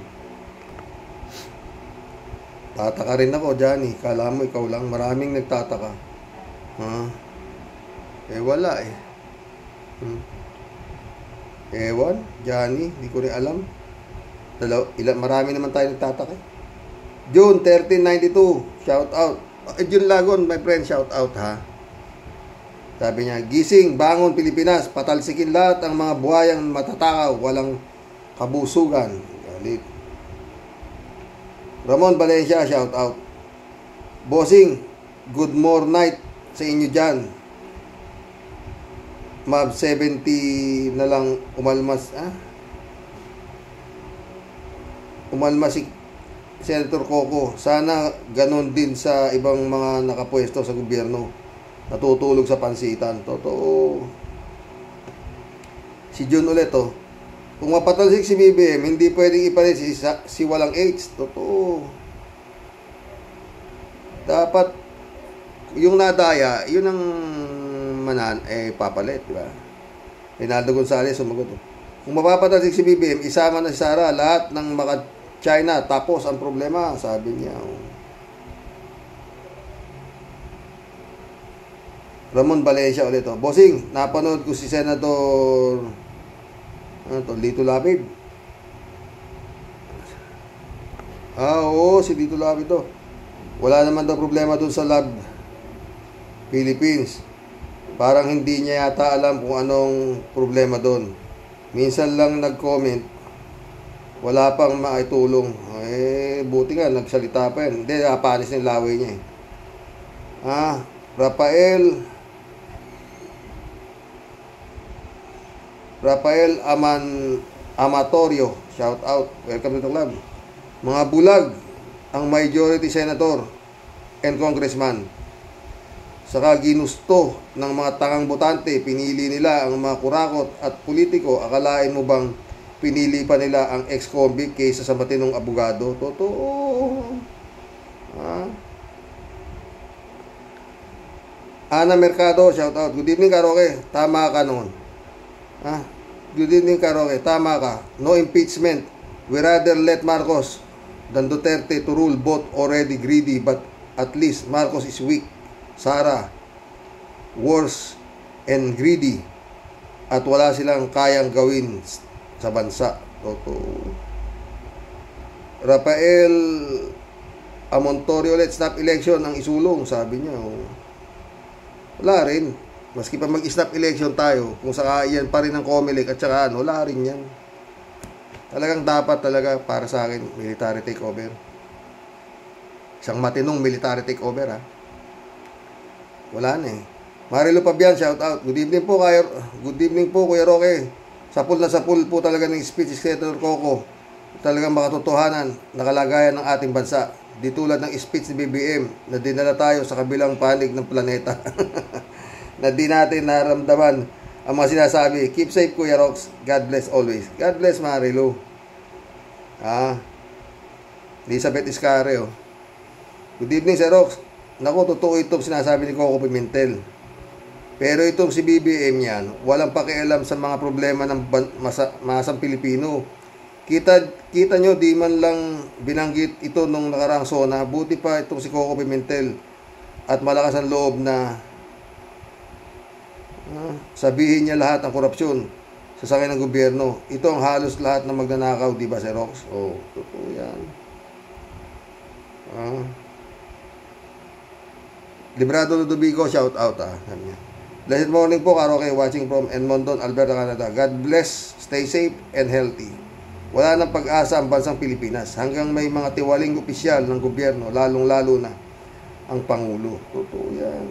Tataka rin ako, Johnny. Kala mo ikaw lang, maraming nagtataka. Ha? Eh wala eh. Hmm. Ewan, Johnny, di ko rin alam. Dalaw, ilan, marami naman tayo nagtataka. June thirteen ninety-two, shout out. Eh, June Lagon, my friend, shout out ha. Sabi niya, gising, bangon Pilipinas, patalsikin lahat ang mga buhayang matatakaw, walang kabusugan. Galit. Ramon Valencia, shout out. Bossing, good more night sa inyo dyan. Mab seventy na lang umalmas ah? Umalmas si Senator Coco. Sana ganon din sa ibang mga nakapwesto sa gobyerno, natutulog sa pansitan. Totoo. Si June ulit oh. Kung mapatalsik si B B M, hindi pwedeng ipalit si, si walang H. Totoo. Dapat yung nadaya, yun ang manan, eh, papalit, di ba? Rinaldo Gonzales, sumagot. Kung mapapatalsik si B B M, isama na si Sara, lahat ng mga China, tapos ang problema, sabi niya. Ramon Valencia ulit, oh. Bossing, napanood ko si Senator, ano to, Lito Lapid. si Tito Lab ito. Wala naman daw problema doon sa Lab Philippines. Parang hindi niya yata alam kung anong problema doon. Minsan lang nag-comment, wala pang maitulong. Eh, buti nga, nagsalita pa yan. Hindi, napanis ng laway niya eh. Ah, Rafael Rafael Aman Amatorio, shout out, welcome to the club. Mga bulag ang majority senator and congressman. Saka ginusto ng mga tangang botante, pinili nila ang mga kurakot at politiko. Akalain mo bang pinili pa nila ang ex-convict kaysa sa matinong abogado? Totoo. Ah. Ana Mercado, shout out. Good evening, Karoke. Tama ka noon. Ah, good evening, Karoke. Tama ka. No impeachment. We rather let Marcos than Duterte to rule. Both already greedy, but at least Marcos is weak. Sara, worse and greedy. At wala silang kayang gawin sa bansa. Totoo. Rafael Amontorio, let's snap election ang isulong, sabi niya. Oh. Wala rin. Maski pa mag-snap election tayo, kung saka yan pa rin ang Comelec at saka ano, wala rin yan. Talagang dapat talaga para sa akin, military takeover. Isang matinong military takeover, ha. Wala na eh. Marilo Pabian, shout out. Good evening po, kayo. Good evening po, Kuya Roque. Sapul na sapul po talaga ng speech Senator Coco. Talagang makatotohanan, nakalagayan ng ating bansa. Di tulad ng speech ni B B M na dinala tayo sa kabilang panig ng planeta. Na di natin naramdaman ang mga sinasabi. Keep safe, Kuya Rox. God bless always. God bless, Marilo. Ah, Elizabeth Iscare, oh. Good evening, Sir Rox. Naku, totoo itong sinasabi ni Coco Pimentel. Pero itong si B B M yan, walang pakialam sa mga problema ng masa, masang Pilipino. Kita, kita nyo, di man lang binanggit ito nung nakaraang SONA. Buti pa itong si Coco Pimentel. At malakas ang loob na ah, sabihin niya lahat ng korupsyon sa sakay ng gobyerno. Ito ang halos lahat ng magnanakaw, di ba, Sir Rox? Oh, totoo yan. Ah. Librado Ludovico, shout out, ah. Blessed morning po, Karoke, watching from Edmonton, Alberta, Canada. God bless, stay safe and healthy. Wala nang pag-asa ang bansang Pilipinas hanggang may mga tiwaling opisyal ng gobyerno, lalong-lalo na ang Pangulo. Totoo yan.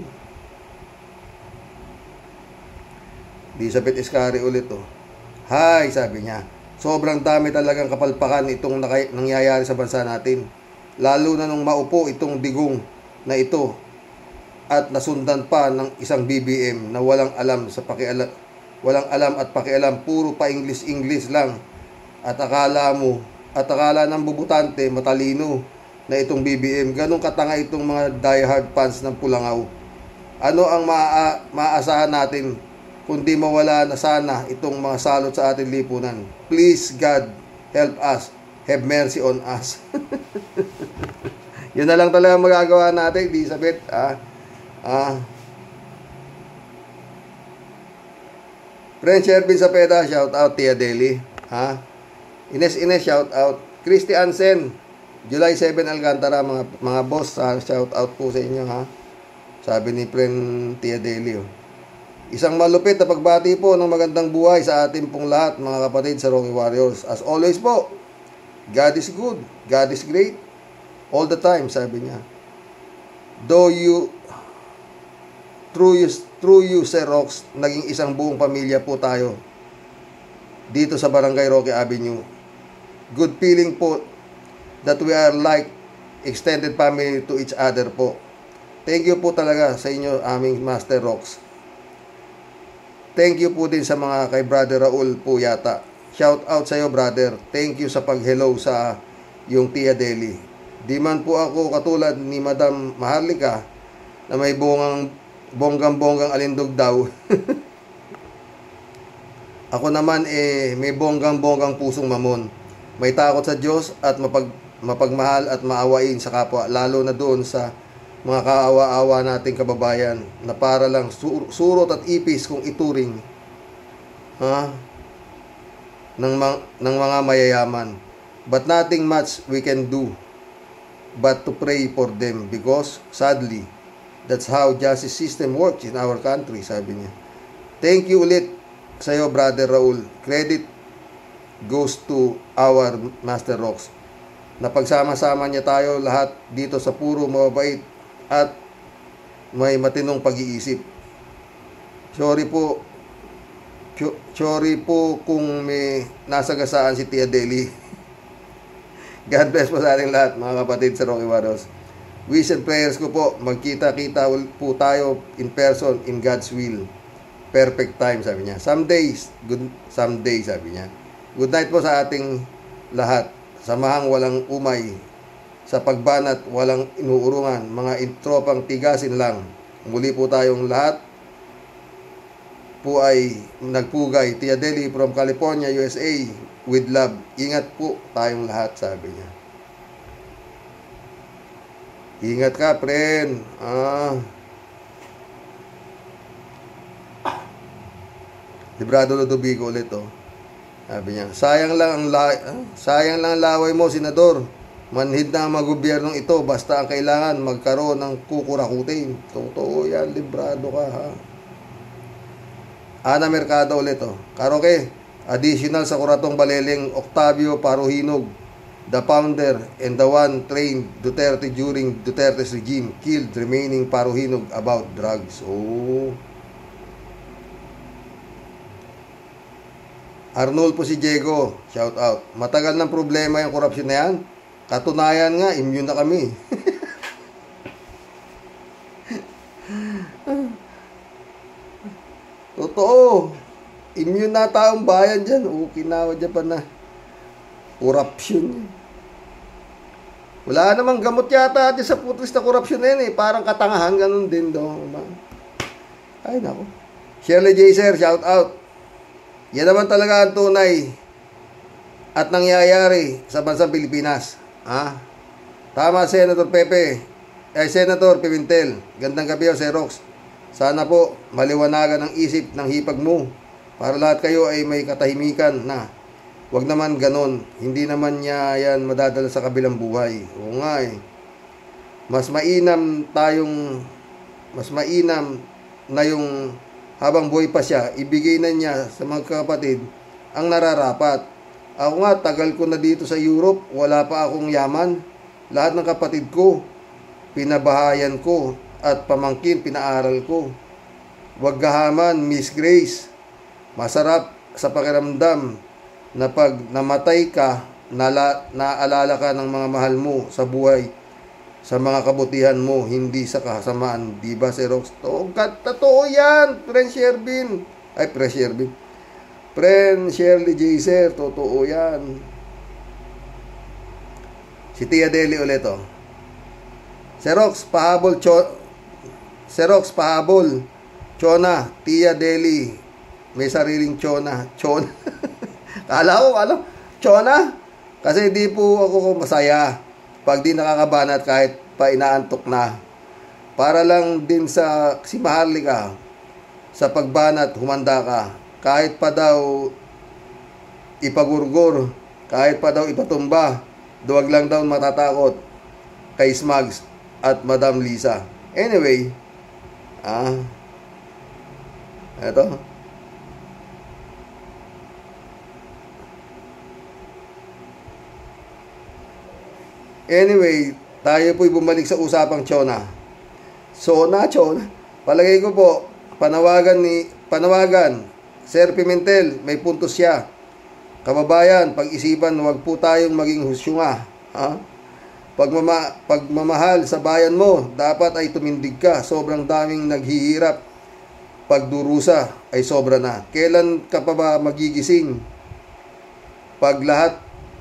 Elizabeth Iscari ulit, oh. Hi, sabi niya. Sobrang dami talagang kapalpakan itong nangyayari sa bansa natin. Lalo na nung maupo itong digong na ito at nasundan pa ng isang B B M na walang alam sa pakialam, walang alam at pakialam, puro pa English-English lang. At akala mo, at akala ng bubutante, matalino na itong B B M. Ganong katanga itong mga diehard fans ng Pulangaw. Ano ang maa maaasahan natin kundi mawala na sana itong mga salot sa ating lipunan? Please God, help us. Have mercy on us. Yun na lang talaga magagawa natin, Elizabeth. Ah, ah. French Ervin Sapeda, shout out. Tia Deli. Ha? Ines Ines, shout out. Christy Ansen, July seven Alcantara, mga, mga boss, ha? Shout out po sa inyo, ha? Sabi ni friend Tia Deli, oh. Isang malupit na pagbati po ng magandang buhay sa ating pong lahat, mga kapatid sa Rocky Warriors. As always po, God is good, God is great, all the time, sabi niya. Though you, through you, through you, Sir Rox, naging isang buong pamilya po tayo dito sa Barangay Roque Avenue. Good feeling po that we are like extended family to each other po. Thank you po talaga sa inyo, aming Master Rox. Thank you po din sa mga kay Brother Raul po yata. Shout out sa iyo, brother. Thank you sa pag-hello sa yung Tia Deli. Di man po ako katulad ni Madam Maharlika na may bungang bonggang-bonggang alindog daw. Ako naman eh may bonggang-bonggang pusong mamon. May takot sa Diyos at mapag, mapagmahal at maawain sa kapwa, lalo na doon sa mga kaawa-awa nating kababayan na para lang sur- surot at ipis kung ituring ha ng, ng mga mayayaman. But nothing much we can do but to pray for them because sadly, that's how justice system works in our country, sabi niya. Thank you ulit sa'yo, Brother Raul. Credit goes to our Master Rox. Napagsama-sama niya tayo lahat dito sa puro mababait at may matinong pag-iisip. Sorry po, sorry po kung may nasagasaan si Tia Deli. God bless po sa ating lahat, mga kapatid sa Rocky Warriors. Wish and prayers ko po, magkita-kita po tayo in person in God's will. Perfect time, sabi niya. Some days, good, someday, sabi niya. Good night po sa ating lahat. Samahang walang umay. Sa pagbanat, walang inuurungan. Mga intropang tigasin lang. Muli po tayong lahat po ay nagpugay. Tia Deli from California, U S A. With love. Ingat po tayong lahat, sabi niya. Ingat ka, friend. Ah. Librado Ludovico ulit, oh. Sabi niya, sayang lang ang la ah, sayang lang ang laway mo, Senador. Manhid na ang mga gobyernong ito basta ang kailangan magkaroon ng kukurakutin. Totoo yan, librado ka, ha. Ana Mercado ulit, oh. Karoke, additional sa Kuratong Baleleng, Octavio Paruhinog, the founder and the one trained Duterte during Duterte's regime, killed remaining Paruhinog about drugs. Oh. Arnulfo si Diego, shout out. Matagal ng problema yung korupsyon na yan. Katunayan nga, immune na kami. Totoo. Immune na taong bayan dyan. Okinawa, Japan na. Korupsyon. Wala namang gamot yata dyan sa putris na korupsyon na yan eh. Parang katangahan, ganun din do. Ay, nako. Shirley J. Sir, shout out. Yan naman talaga ang tunay at nangyayari sa bansang Pilipinas. Ha? Tama, Senator Pepe. Ay, Senator Pimentel. Gandang gabi o, Xerox. Sana po maliwanagan ang isip ng hipag mo para lahat kayo ay may katahimikan na. Huwag naman ganon. Hindi naman niya yan madadala sa kabilang buhay. Oo nga eh. Mas mainam tayong mas mainam na yung habang buhay pa siya, ibigay na niya sa mga kapatid ang nararapat. Ako nga, tagal ko na dito sa Europe, wala pa akong yaman. Lahat ng kapatid ko, pinabahayan ko at pamangkin, pinaaral ko. Huwag gahaman, Miss Grace. Masarap sa pakiramdam na pag namatay ka, nala, naalala ka ng mga mahal mo sa buhay, sa mga kabutihan mo, hindi sa kasamaan. Diba, Xerox? Totoo yan, Friend Shervin. Ay, Friend Shervin. Friend Shirley J. Sir, totoo yan. Si Tia Deli ulit, oh. Xerox, pahabol, cho Xerox, pahabol. Chona, Tia Deli. May sariling Chona. Chona. Kala ko, kala Chona? Kasi di po ako masaya pag di nakakabanat kahit pa inaantok na. Para lang din sa si Maharlika, sa pagbanat, humanda ka. Kahit pa daw ipagurgur, kahit pa daw ipatumba, duwag lang daw matatakot kay Smugs at Madam Lisa. Anyway, ah, eto. Anyway, tayo po'y bumalik sa usapang Chona. Sona, Chona. Palagay ko po, panawagan ni, panawagan, Sir Pimentel, may punto siya. Kababayan, pag-isipan, huwag po tayong maging husyunga. Ha? Pagmama, pagmamahal sa bayan mo, dapat ay tumindig ka. Sobrang daming naghihirap. Pagdurusa ay sobra na. Kailan ka pa ba magigising? Pag lahat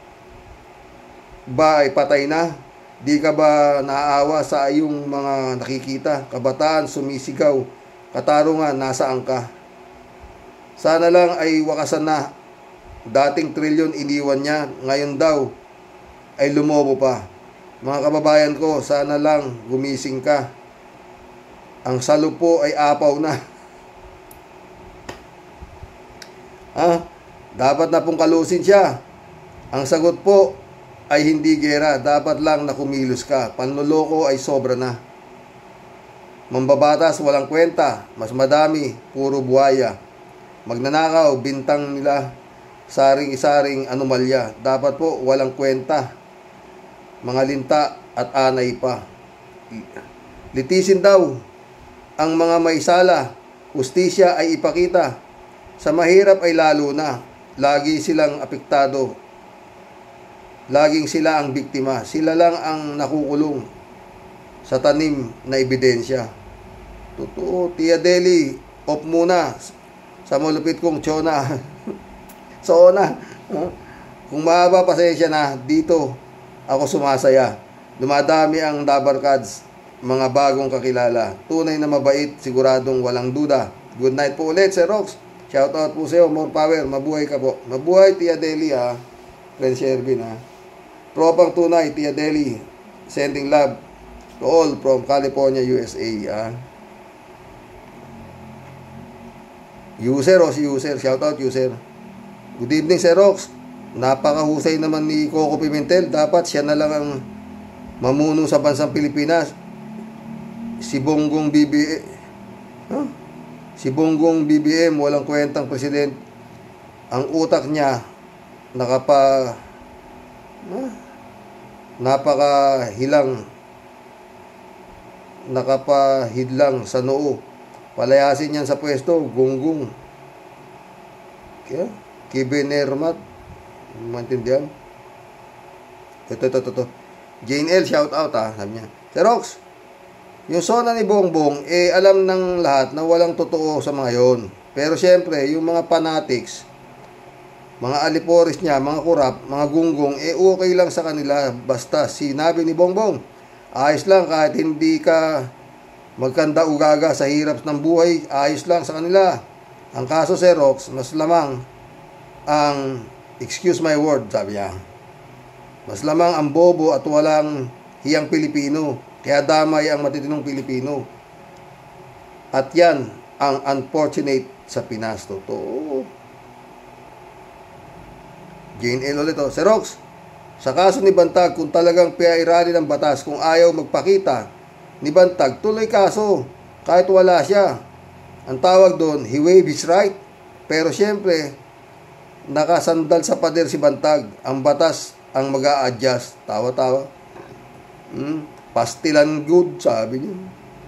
ba ay patay na? Di ka ba naaawa sa iyong mga nakikita? Kabataan, sumisigaw. Katarungan, nasaan ka? Sana lang ay wakasan na. Dating trilyon iniwan niya, ngayon daw ay lumobo pa. Mga kababayan ko, sana lang gumising ka. Ang salupo ay apaw na. Ah, dapat na pong kalusin siya. Ang sagot po ay hindi gera. Dapat lang na kumilos ka. Panloloko ay sobra na. Mambabatas, walang kwenta. Mas madami, puro buhaya. Magnanakaw, bintang nila. Saring-isaring anomalya. Dapat po, walang kwenta. Mga linta at anay pa. Litisin daw ang mga maisala. Ustisya ay ipakita. Sa mahirap ay lalo na. Lagi silang apektado. Laging sila ang biktima. Sila lang ang nakukulong sa tanim na ebidensya. Totoo, Tia Deli, off muna sa malupit kong tsona. So na, kung mahaba, pasensya na. Dito ako sumasaya. Dumadami ang Dabar Cards, mga bagong kakilala. Tunay na mabait, siguradong walang duda. Good night po ulit, Sir Rox. Shout out po sa iyo, more power. Mabuhay ka po. Mabuhay, Tia Deli, ha. Friend Shervin, ha. Tropang tunay, Tia Deli. Sending love to all from California, U S A, ha. User o si user. Shout out, user. Good evening, Sir Rox. Napakahusay naman ni Coco Pimentel. Dapat siya na lang ang mamuno sa bansang Pilipinas. Si Bongbong B B M. Huh? Si Bongbong B B M, walang kwentang president. Ang utak niya, nakapa... Huh? Napakahilang. Nakapahidlang sa noo. Palayasin yan sa pwesto, gunggong. Kaya, Kibenermat. Maintindihan? Ito, ito, ito, ito. Jane L, shout out, ha. Sabi niya. Sir Rox, yung sona ni Bongbong, eh, alam ng lahat na walang totoo sa mga yon. Pero syempre, yung mga fanatics, mga aliporis niya, mga kurap, mga gunggong, eh, okay lang sa kanila. Basta, sinabi ni Bongbong, ayos lang kahit hindi ka magkanda ugaga sa hirap ng buhay, ayos lang sa kanila. Ang kaso, Sir Rox, mas lamang ang, excuse my word, sabi niya, mas lamang ang bobo at walang hiyang Pilipino. Kaya damay ang matitinong Pilipino. At yan ang unfortunate sa Pinas. Totoo. Jane L. ulit, oh. Sir Rox, sa kaso ni Bantag, kung talagang piairali ng batas, kung ayaw magpakita ni Bantag, tuloy kaso. Kahit wala siya. Ang tawag doon, he waived his right. Pero syempre, nakasandal sa pader si Bantag. Ang batas ang mag-a-adjust. Tawa-tawa. Hmm. Pastilan good, sabi niya.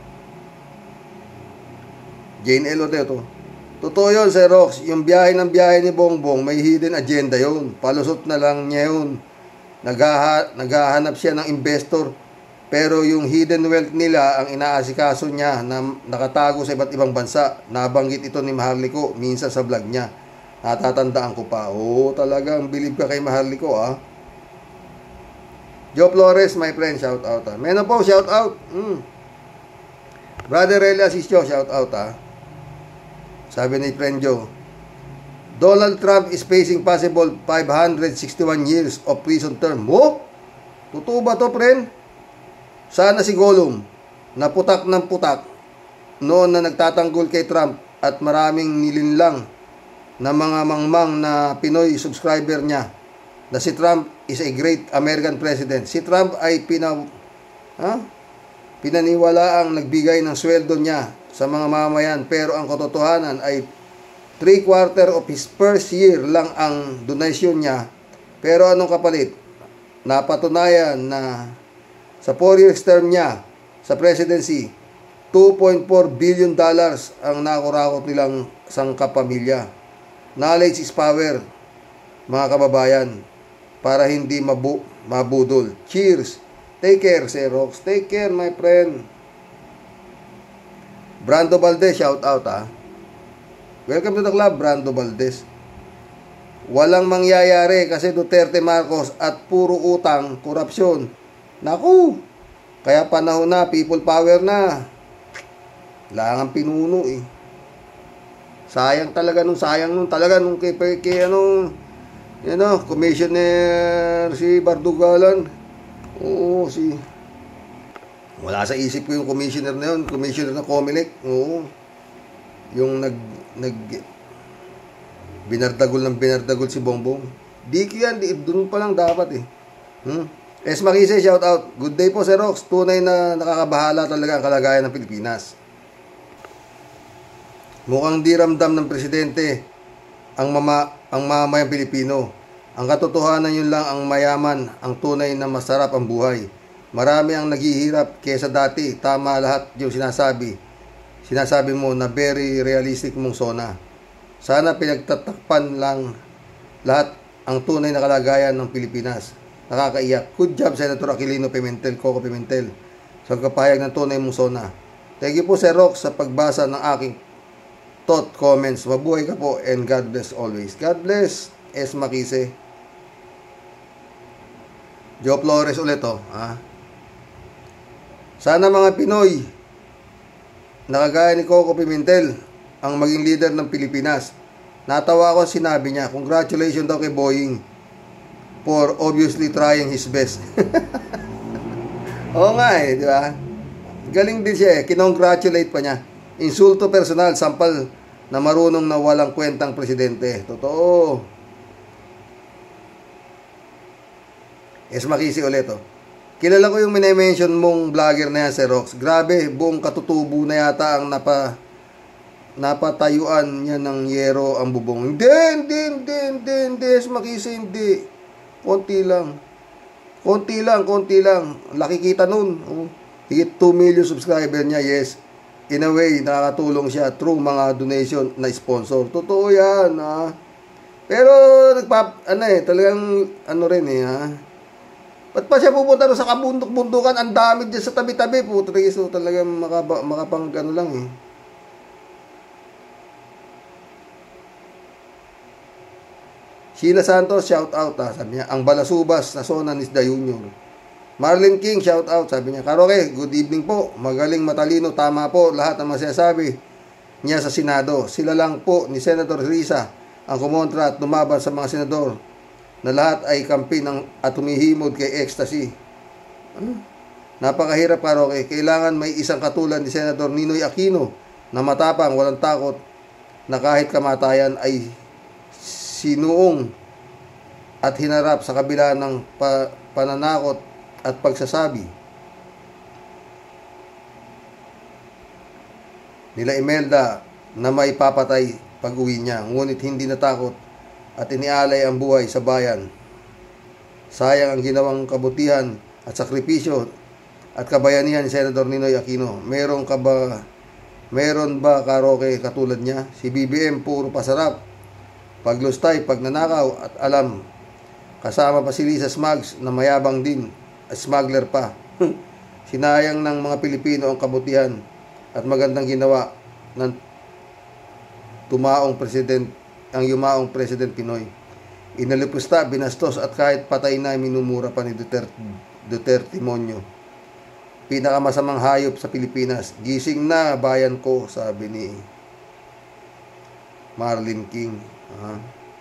Jane L. Oteto. Totoo yun, Sir Rox. Yung biyahe ng biyahe ni Bongbong, may hidden agenda yun. Palusot na lang niya yun. Naghaha, naghahanap siya ng investor. Pero yung hidden wealth nila, ang inaasikaso niya na nakatago sa iba't ibang bansa. Nabanggit ito ni Maharliko minsan sa vlog niya. Natatandaan ko pa. Oo, talagang believe ka kay Maharliko, ah. Joe Flores, my friend, shout out, ha. Menon po, shout out. Mm. Brother Relly Asisio, shout out, ha. Sabi ni friend Joe, Donald Trump is facing possible five hundred sixty-one years of prison term. Oh? Totoo ba to, friend? Sana si Gollum, naputak ng putak, noon na nagtatanggol kay Trump at maraming nilinlang na mga mangmang na Pinoy subscriber niya na si Trump is a great American president. Si Trump ay pina, ha? pinaniwala ang nagbigay ng sweldo niya sa mga mamayan, pero ang katotohanan ay three quarter of his first year lang ang donation niya. Pero anong kapalit? Napatunayan na sa four years term niya sa presidency, two point four billion dollars ang nakurakot nilang sangkapamilya. Knowledge is power, mga kababayan, para hindi mabu mabudol. Cheers. Take care, Sir Rox. Take care, my friend. Brando Valdez, shout out, ha. Welcome to the club, Brando Valdez. Walang mangyayari kasi Duterte, Marcos at puro utang, korupsyon. Naku, kaya panahon na, people power na. Langang pinuno, eh. Sayang talaga nung, sayang nung talaga nung kay, kay ano, you know, commissioner si Bardugalan. Oo, si... Wala sa isip ko yung commissioner na yun. Commissioner na Comelec. Oo. Yung nag... nag binardagol ng binardagol si Bongbong. Di ko yan. Di, doon pa lang dapat, eh. Hmm? S. Makise, shout out. Good day po, Sir Rox. Tunay na nakakabahala talaga ang kalagayan ng Pilipinas. Mukhang di ramdam ng presidente ang mama ang mamayang Pilipino. Ang katotohanan yun lang ang mayaman, ang tunay na masarap ang buhay. Marami ang naghihirap kesa dati. Tama lahat yung sinasabi. Sinasabi mo na very realistic mong sona. Sana pinagtatakpan lang lahat ang tunay na kalagayan ng Pilipinas. Nakakaiyak. Good job, Senator Aquilino Pimentel, Coco Pimentel, sa kapahayag ng tunay mong sona. Thank you po, Sir Rox, sa pagbasa ng aking thought comments. Mabuhay ka po and God bless always. God bless, S. Makise. Joe Flores ulit, oh. Ha? Sana mga Pinoy nakagaya ni Coco Pimentel ang maging leader ng Pilipinas. Natawa ko sinabi niya, congratulations daw kay Boying for obviously trying his best. Oo nga eh, di ba? Galing din siya eh, kinongratulate pa niya. Insulto personal, sampal na marunong na walang kwentang presidente. Totoo. Es Makisi ulit, oh. Kilala ko yung minimension mong vlogger na yan, Sir Rox. Grabe, buong katutubo na yata ang napa, napatayuan niya ng yero ang bubong. Hindi, hindi, hindi, hindi, hindi, Es Makisi, hindi. Konti lang. Konti lang, konti lang. Laki kita nun. Oh. Higit two million subscriber niya, yes. In a way, nakakatulong siya through mga donation na sponsor. Totoo yan, ha. Pero, nagpap, ano eh, talagang, ano rin eh, ha. Ba't pa siya pupunta sa kabundok-bundukan? Ang dami dyan sa tabi-tabi. Puto, so talagang makapa, makapang ano lang eh. Sheila Santos, shout out ha, sabi niya. Ang balasubas na Sona Nisda Junior. Marlin King, shout out, sabi niya. Karoke, good evening po. Magaling, matalino, tama po lahat ng masasabi niya sa Senado. Sila lang po ni Senator Risa ang kumontra at lumaban sa mga senador na lahat ay kampi ng at humihimod kay ecstasy. Ano? Napakahirap, Karoke. Kailangan may isang katulad ni Senator Ninoy Aquino na matapang, walang takot, na kahit kamatayan ay sinuong at hinarap sa kabila ng pa, pananakot at pagsasabi nila Imelda na may papatay pag-uwi niya, ngunit hindi natakot at inialay ang buhay sa bayan. Sayang ang ginawang kabutihan at sakripisyo at kabayanihan ni Senator Ninoy Aquino. Meron ka ba, meron ba, Karoke, katulad niya? Si B B M puro pasarap, paglustay, pagnanakaw at alam. Kasama pa si Lisa Smugs na mayabang din, smuggler pa. Sinayang ng mga Pilipino ang kabutihan at magandang ginawa ng tumaong president, ang yumaong President Pinoy. Inalipusta, binastos at kahit patay na minumura pa ni Duterte, Duterte Monyo. Pinakamasamang hayop sa Pilipinas. Gising na bayan ko, sabi ni Marlin King. Uh-huh.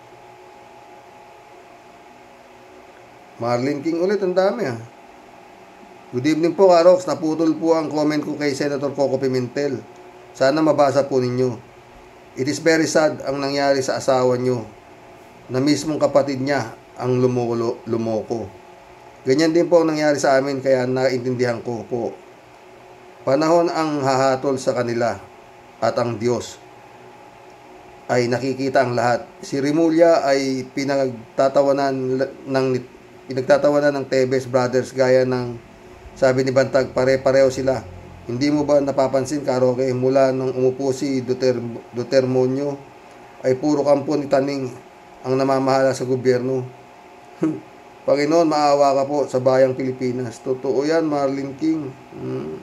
Marlin King ulit, ang dami ah. Good evening po, Karox. Naputol po ang comment ko kay Senator Coco Pimentel. Sana mabasa po ninyo. It is very sad ang nangyari sa asawa nyo na mismong kapatid niya ang lumoko. lumoko. Ganyan din po ang nangyari sa amin kaya naintindihan ko po. Panahon ang hahatol sa kanila at ang Diyos ay nakikita ang lahat. Si Rimulya ay pinagtatawanan ng pinagtatawanan ng Tebes Brothers gaya ng sabi ni Bantag, pare-pareho sila. Hindi mo ba napapansin, Karoke, mula nung umupo si Duterte, Duterte Monyo ay puro kampo ni Taning ang namamahala sa gobyerno. Panginoon, maawa ka po sa bayang Pilipinas. Totoo yan, Marlin King. Hmm.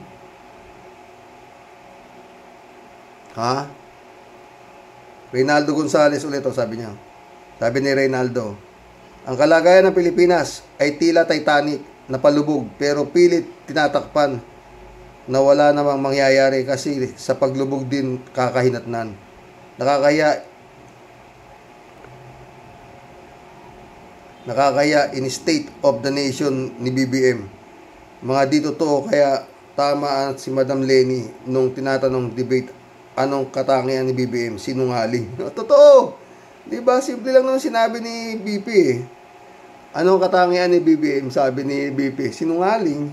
Ha? Reynaldo Gonzales ulit, oh, sabi niya. Sabi ni Reynaldo, ang kalagayan ng Pilipinas ay tila Titanic na palubog pero pilit tinatakpan na wala namang mangyayari kasi sa paglubog din kakahinatnan. Nakakaya nakakaya in state of the nation ni B B M. Mga dito to, kaya tama si Madam Lenny nung tinatanong debate anong katangian ni B B M, sinungaling. Totoo. 'Di ba? Simple lang naman sinabi ni B P eh. Anong katangian ni B B M? Sabi ni B P, sinungaling.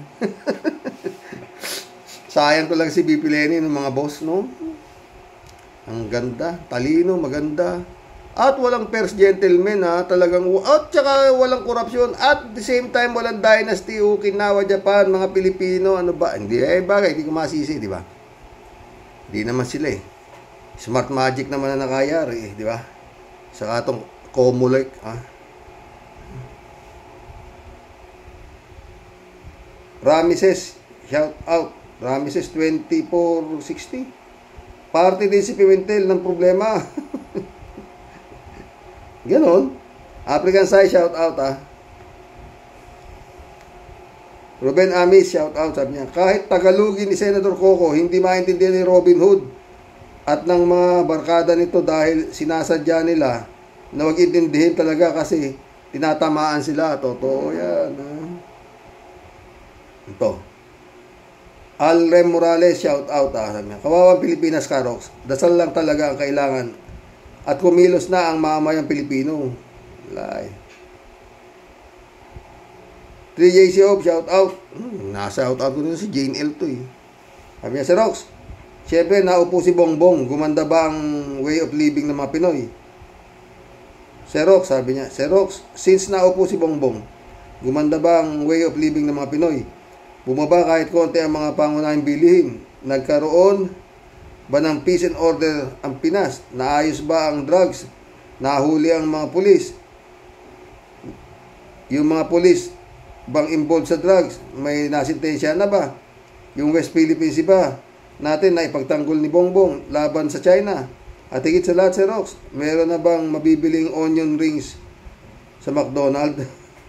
Sayang ko lang si B P Lenny ng mga boss, no? Ang ganda, talino, maganda. At walang first gentleman, ha? Talagang, at saka walang korupsyon. At the same time, walang dynasty, Okinawa, Japan, mga Pilipino, ano ba? Hindi, eh, bagay, hindi ko masisi, di ba? Hindi naman sila, eh. Smart magic naman na nakayari, eh, di ba? Saka itong Comelec, ha? Ramses, shout out. Ramses twenty-four sixty. Party din si Pimentel ng problema. Ganon. African Sai, shout out, ah. Ruben Amis, shout out, sabi niya. Kahit Tagalogin ni Senator Coco, hindi maintindihan ni Robin Hood at ng mga barkada nito dahil sinasadya nila na wag intindihin talaga kasi tinatamaan sila. Totoo yan, ah. Ito. Alrem Morales, shout out, ah. Sabi niya. Kawawang Pilipinas, Karox. Dasal lang talaga ang kailangan. At kumilos na ang mamamayang Pilipino. Lai. three J C Hope, shout out. Hmm, nasa-shout out ko rin si Jane L to, eh. Sabi niya, Sir Rox, siyempre, naupo si Bongbong. Gumanda ba ang way of living ng mga Pinoy? Sir Rox, sabi niya, Sir Rox, since naupo si Bongbong, gumanda ba ang way of living ng mga Pinoy? Bumaba kahit konti ang mga pangunahing bilihin. Nagkaroon ba ng peace and order ang Pinas? Naayos ba ang drugs? Nahuli ang mga pulis? Yung mga pulis bang involved sa drugs? May nasintensya na ba? Yung West Philippines ba natin na ipagtanggol ni Bongbong laban sa China? At higit sa lahat, Sir Rox, meron na bang mabibiling onion rings sa McDonald's?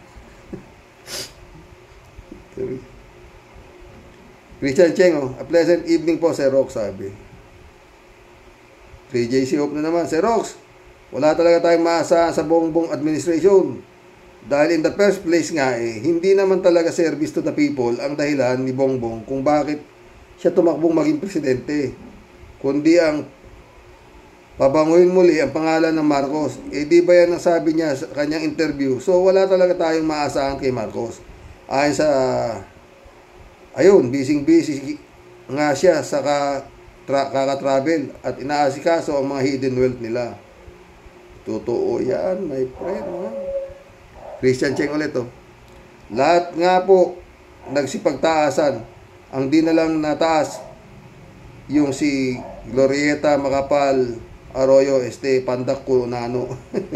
Christian Cheng, oh, a pleasant evening po, Sir Rox, sabi. three J C Hope na naman, Sir Rox, wala talaga tayong maasa sa Bongbong administration. Dahil in the first place nga, eh, hindi naman talaga service to the people ang dahilan ni Bongbong kung bakit siya tumakbong maging presidente. Kundi ang pabanguin muli ang pangalan ng Marcos. Eh, di ba yan ang sabi niya sa kanyang interview? So, wala talaga tayong maasahan kay Marcos. Ayon sa... Ayun, busy-busy nga siya sa kaka-travel at inaasikaso ang mga hidden wealth nila. Totoo yan, my friend. Ha? Christian Cheng ulit, oh. Lahat nga po nagsipagtaasan. Ang di na lang nataas yung si Glorieta Macapal Arroyo este Pandak Kunano.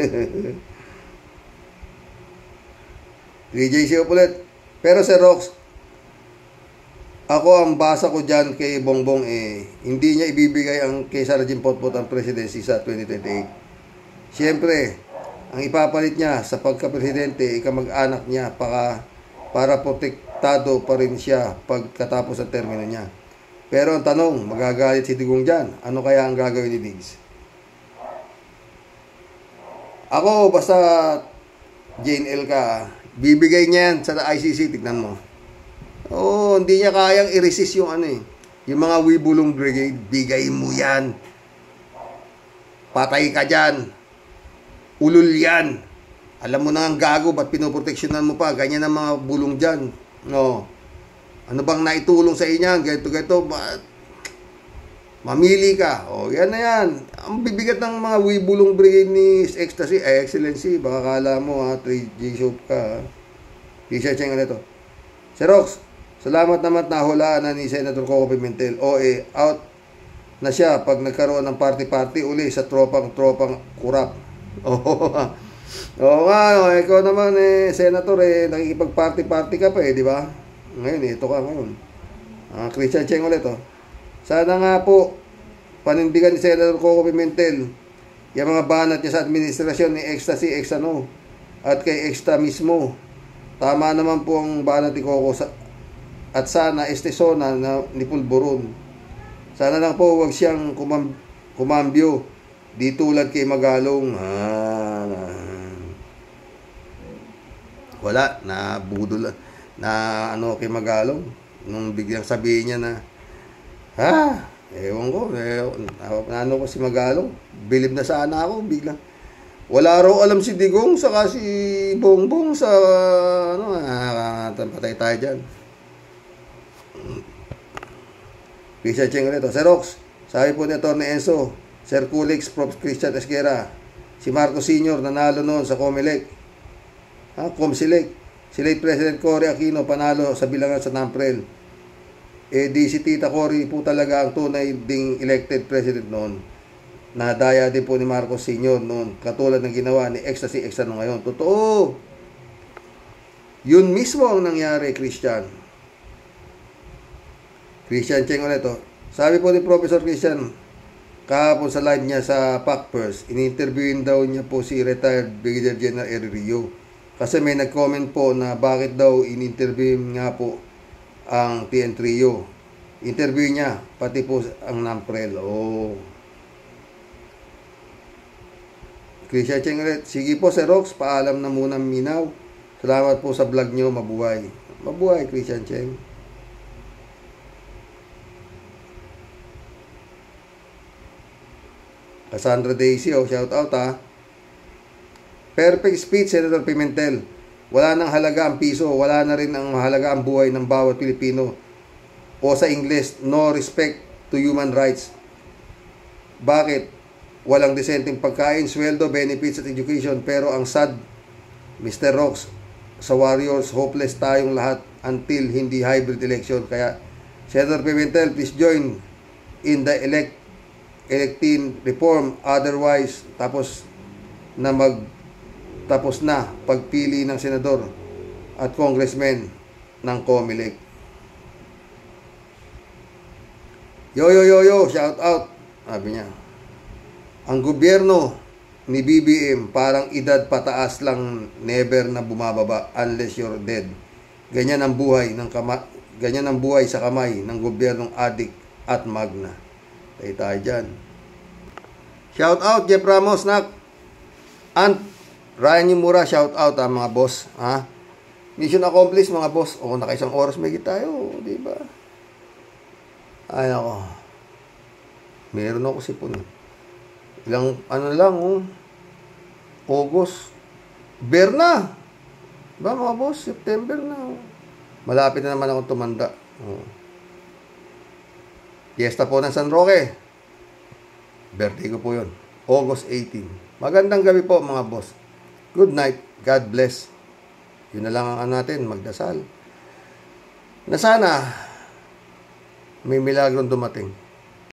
three J C ulit. Pero Sir Rox, ako ang basa ko dyan kay Bongbong, eh, hindi niya ibibigay ang kay Sergeant Potpot ang presidency sa twenty twenty-eight. Siyempre, ang ipapalit niya sa pagka-presidente, ikamag-anak niya para, para protektado pa rin siya pagkatapos ng termino niya. Pero ang tanong, magagalit si Digong dyan. Ano kaya ang gagawin ni Diggs? Ako, basta Jane L ka, bibigay niya yan sa I C C, tignan mo. Oo, oh, hindi niya kayang i-resist yung ano eh. Yung mga Wibulong Brigade, bigay mo yan. Patay ka dyan. Ulul yan. Alam mo na ang gago, ba't pinoproteksyonan mo pa? Ganyan ang mga bulong dyan. No. Ano bang naitulong sa inyo? Ganito, ganito. Mamili ka. O, oh, yan na yan. Ang bibigat ng mga Wibulong Brigade ni Ecstasy, eh, Excellency. Baka kala mo ha, three G Soap ka. T-shirt siya nga nito. Sir Rox, salamat naman nahulaan na ni Senator Coco Pimentel. O eh, out na siya pag nagkaroon ng party-party uli sa tropang-tropang kurap. Oo, oo nga, no, ikaw naman eh, Senator eh, nakikipag-party-party ka pa eh, di ba? Ngayon eh, ito ka ngayon. Ah, Christian Cheng ulit, oh. Sana nga po, panindigan ni Senator Coco Pimentel, yung mga banat niya sa administrasyon ni Ecstasy, Exano, at kay Exta mismo. Tama naman po ang banat ni Coco sa at sana este zona na ni Pulburon. Sana lang po wag siyang kumam, kumambyo di tulad kay Magalong. Ah, wala na budol na ano kay Magalong nung biglang sabihin niya na ha, ewan ko, eh, ano ko si Magalong, bilib na sana ako biglang Wala raw alam si Digong saka si Bongbong sa ano, ah, patay tayo dyan. Christian Cheng ulit. Sir Rox, sabi po ni Atty. Enzo, Sir Kulix, Prof. Christian Esquera, si Marcos Senior nanalo noon sa Comelec. Ha, Comsilec. Si late President Cory Aquino panalo sa bilangan sa Namprel. Eh di si Tita Cory po talaga ang tunay ding elected president noon. Nadaya din po ni Marcos Senior noon, katulad ng ginawa ni Ecstasy Exano ngayon. Totoo. Yun mismo ang nangyari, Christian. Christian Cheng ulit, oh. Sabi po ni Professor Christian kahapon sa live niya sa PacPers, in-interviewin daw niya po si retired Brigadier General Eri Rio. Kasi may nag-comment po na bakit daw in-interview nga po ang T N Rio. Interview niya, pati po ang Namprel. Oh. Christian Cheng ulit. Sige po, Sir Rox, paalam na muna minaw. Salamat po sa vlog nyo, mabuhay. Mabuhay, Christian Cheng. Cassandra Daisy, oh, shout out ha. Perfect speech, Senator Pimentel. Wala nang halaga ang piso, wala na rin ang mahalaga ang buhay ng bawat Pilipino. O sa English, no respect to human rights. Bakit? Walang disenteng pagkain, sweldo, benefits at education. Pero ang sad, Mister Rox, sa Warriors, hopeless tayong lahat until hindi hybrid election. Kaya, Senator Pimentel, please join in the elect electing reform. Otherwise, tapos na mag tapos na pagpili ng senador at congressman ng Comelec. Yo, yo, yo, yo, shout out. Sabi niya. Ang gobyerno ni B B M parang edad pataas lang, never na bumababa unless you're dead. Ganyan ang buhay ng kama, ganyan ang buhay sa kamay ng gobyernong adik at magna. Tayo tayo dyan. Shout out Jeff Ramos, nak. And Ryan Yumura, shout out ha, mga boss. Ha? Mission accomplished, mga boss. O, nakaisang oras may tayo, di ba? Ay, ako. Meron ako sipon. Ilang, ano lang, oh. August. Bear na. Ba, mga boss? September na. Oh. Malapit na naman akong tumanda. Oh. Fiesta po ng San Roque. Birthday ko po yun. August eighteenth. Magandang gabi po, mga boss. Good night. God bless. Yun na lang ang ano natin, magdasal. Na sana, may milagrong dumating.